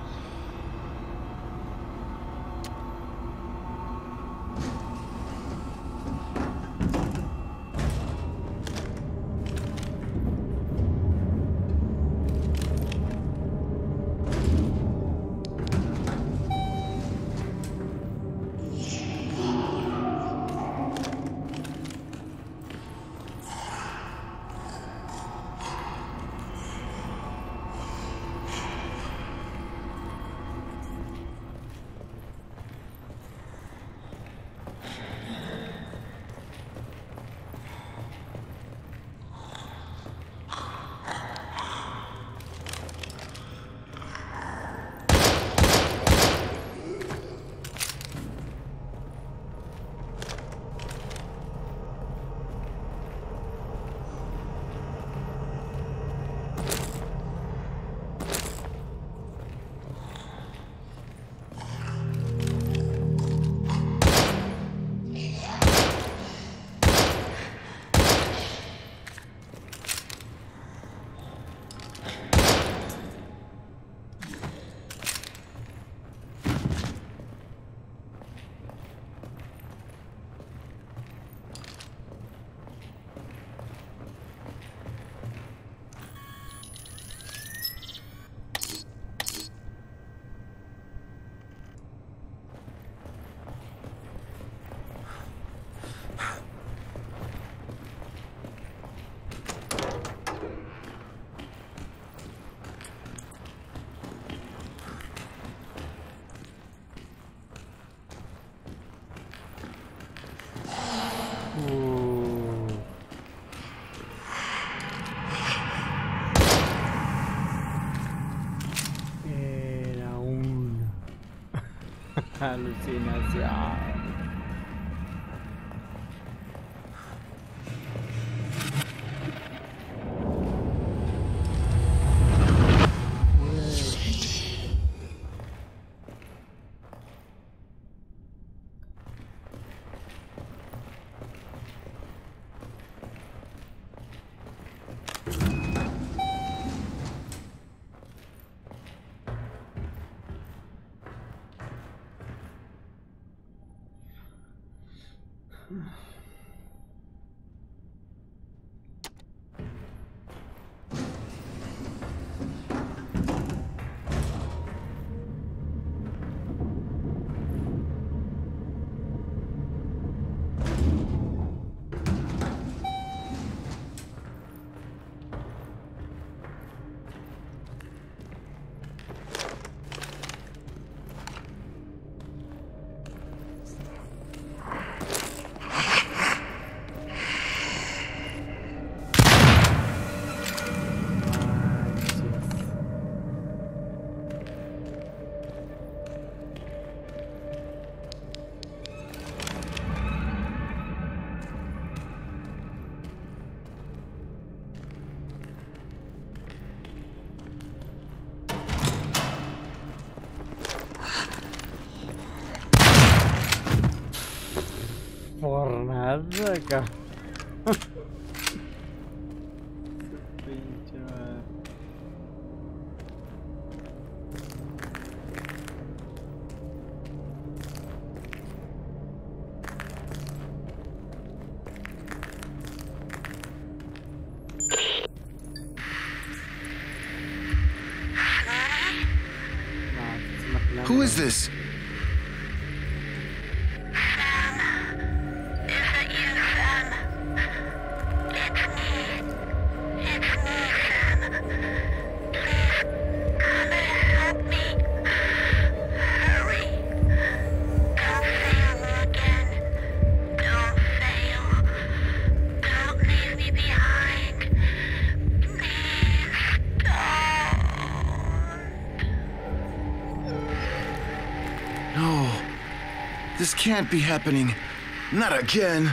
Era una alucinación. Por nada, acá. Pinche madre. is this? No, this can't be happening. Not again.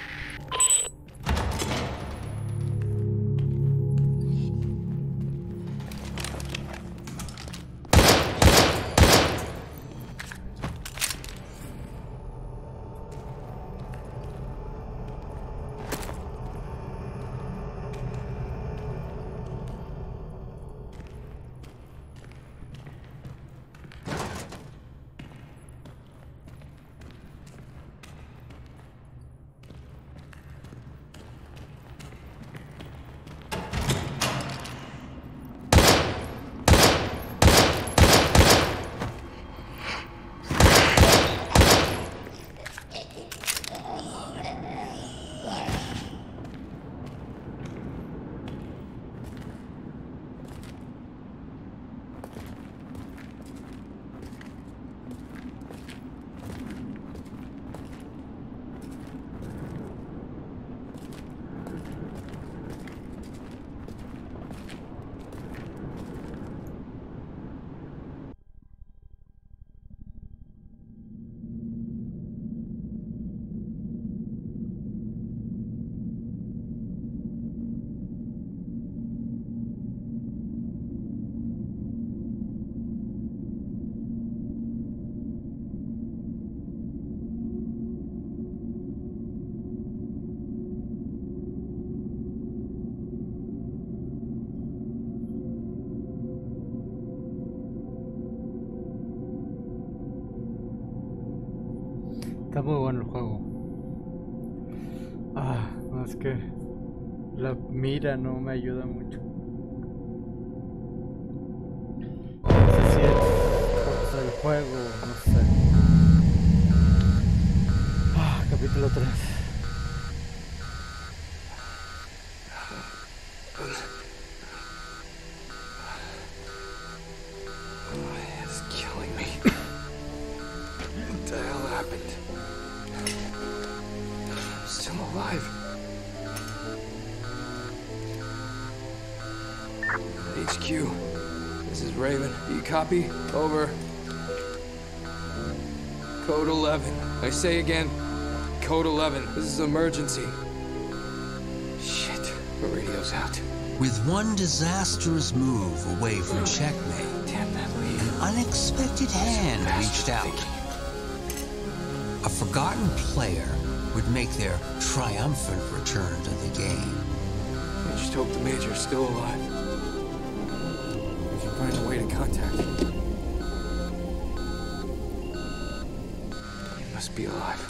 Está muy bueno el juego. Más que la mira no me ayuda mucho. No sé si es cosa del juego, no sé. Capítulo 3. It's killing me. What the hell happened? I'm still alive. HQ, this is Raven. Do you copy? Over. Code 11. I say again, Code 11. This is emergency. Shit, the radio's out. With one disastrous move away from checkmate, Damn that lead. an unexpected hand reached out. A forgotten player would make their triumphant return to the game. I just hope the Major's still alive. We can find a way to contact him. He must be alive.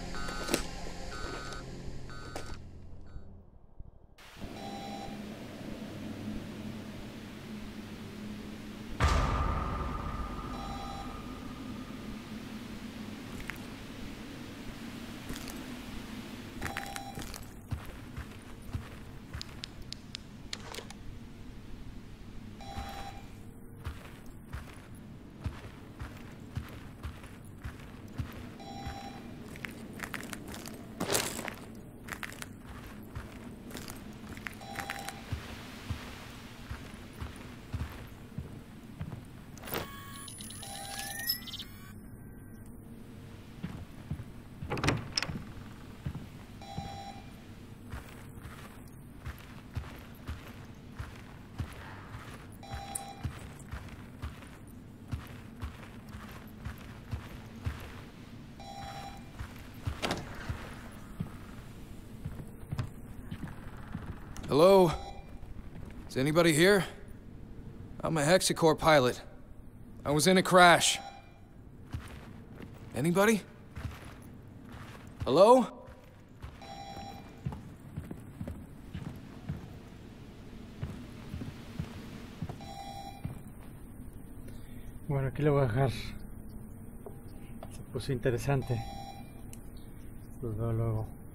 Hello? Is anybody here? I'm a Hexacore pilot. I was in a crash. Anybody? Hello? Bueno, aquí lo voy a dejar. puso interesante. Los veo luego.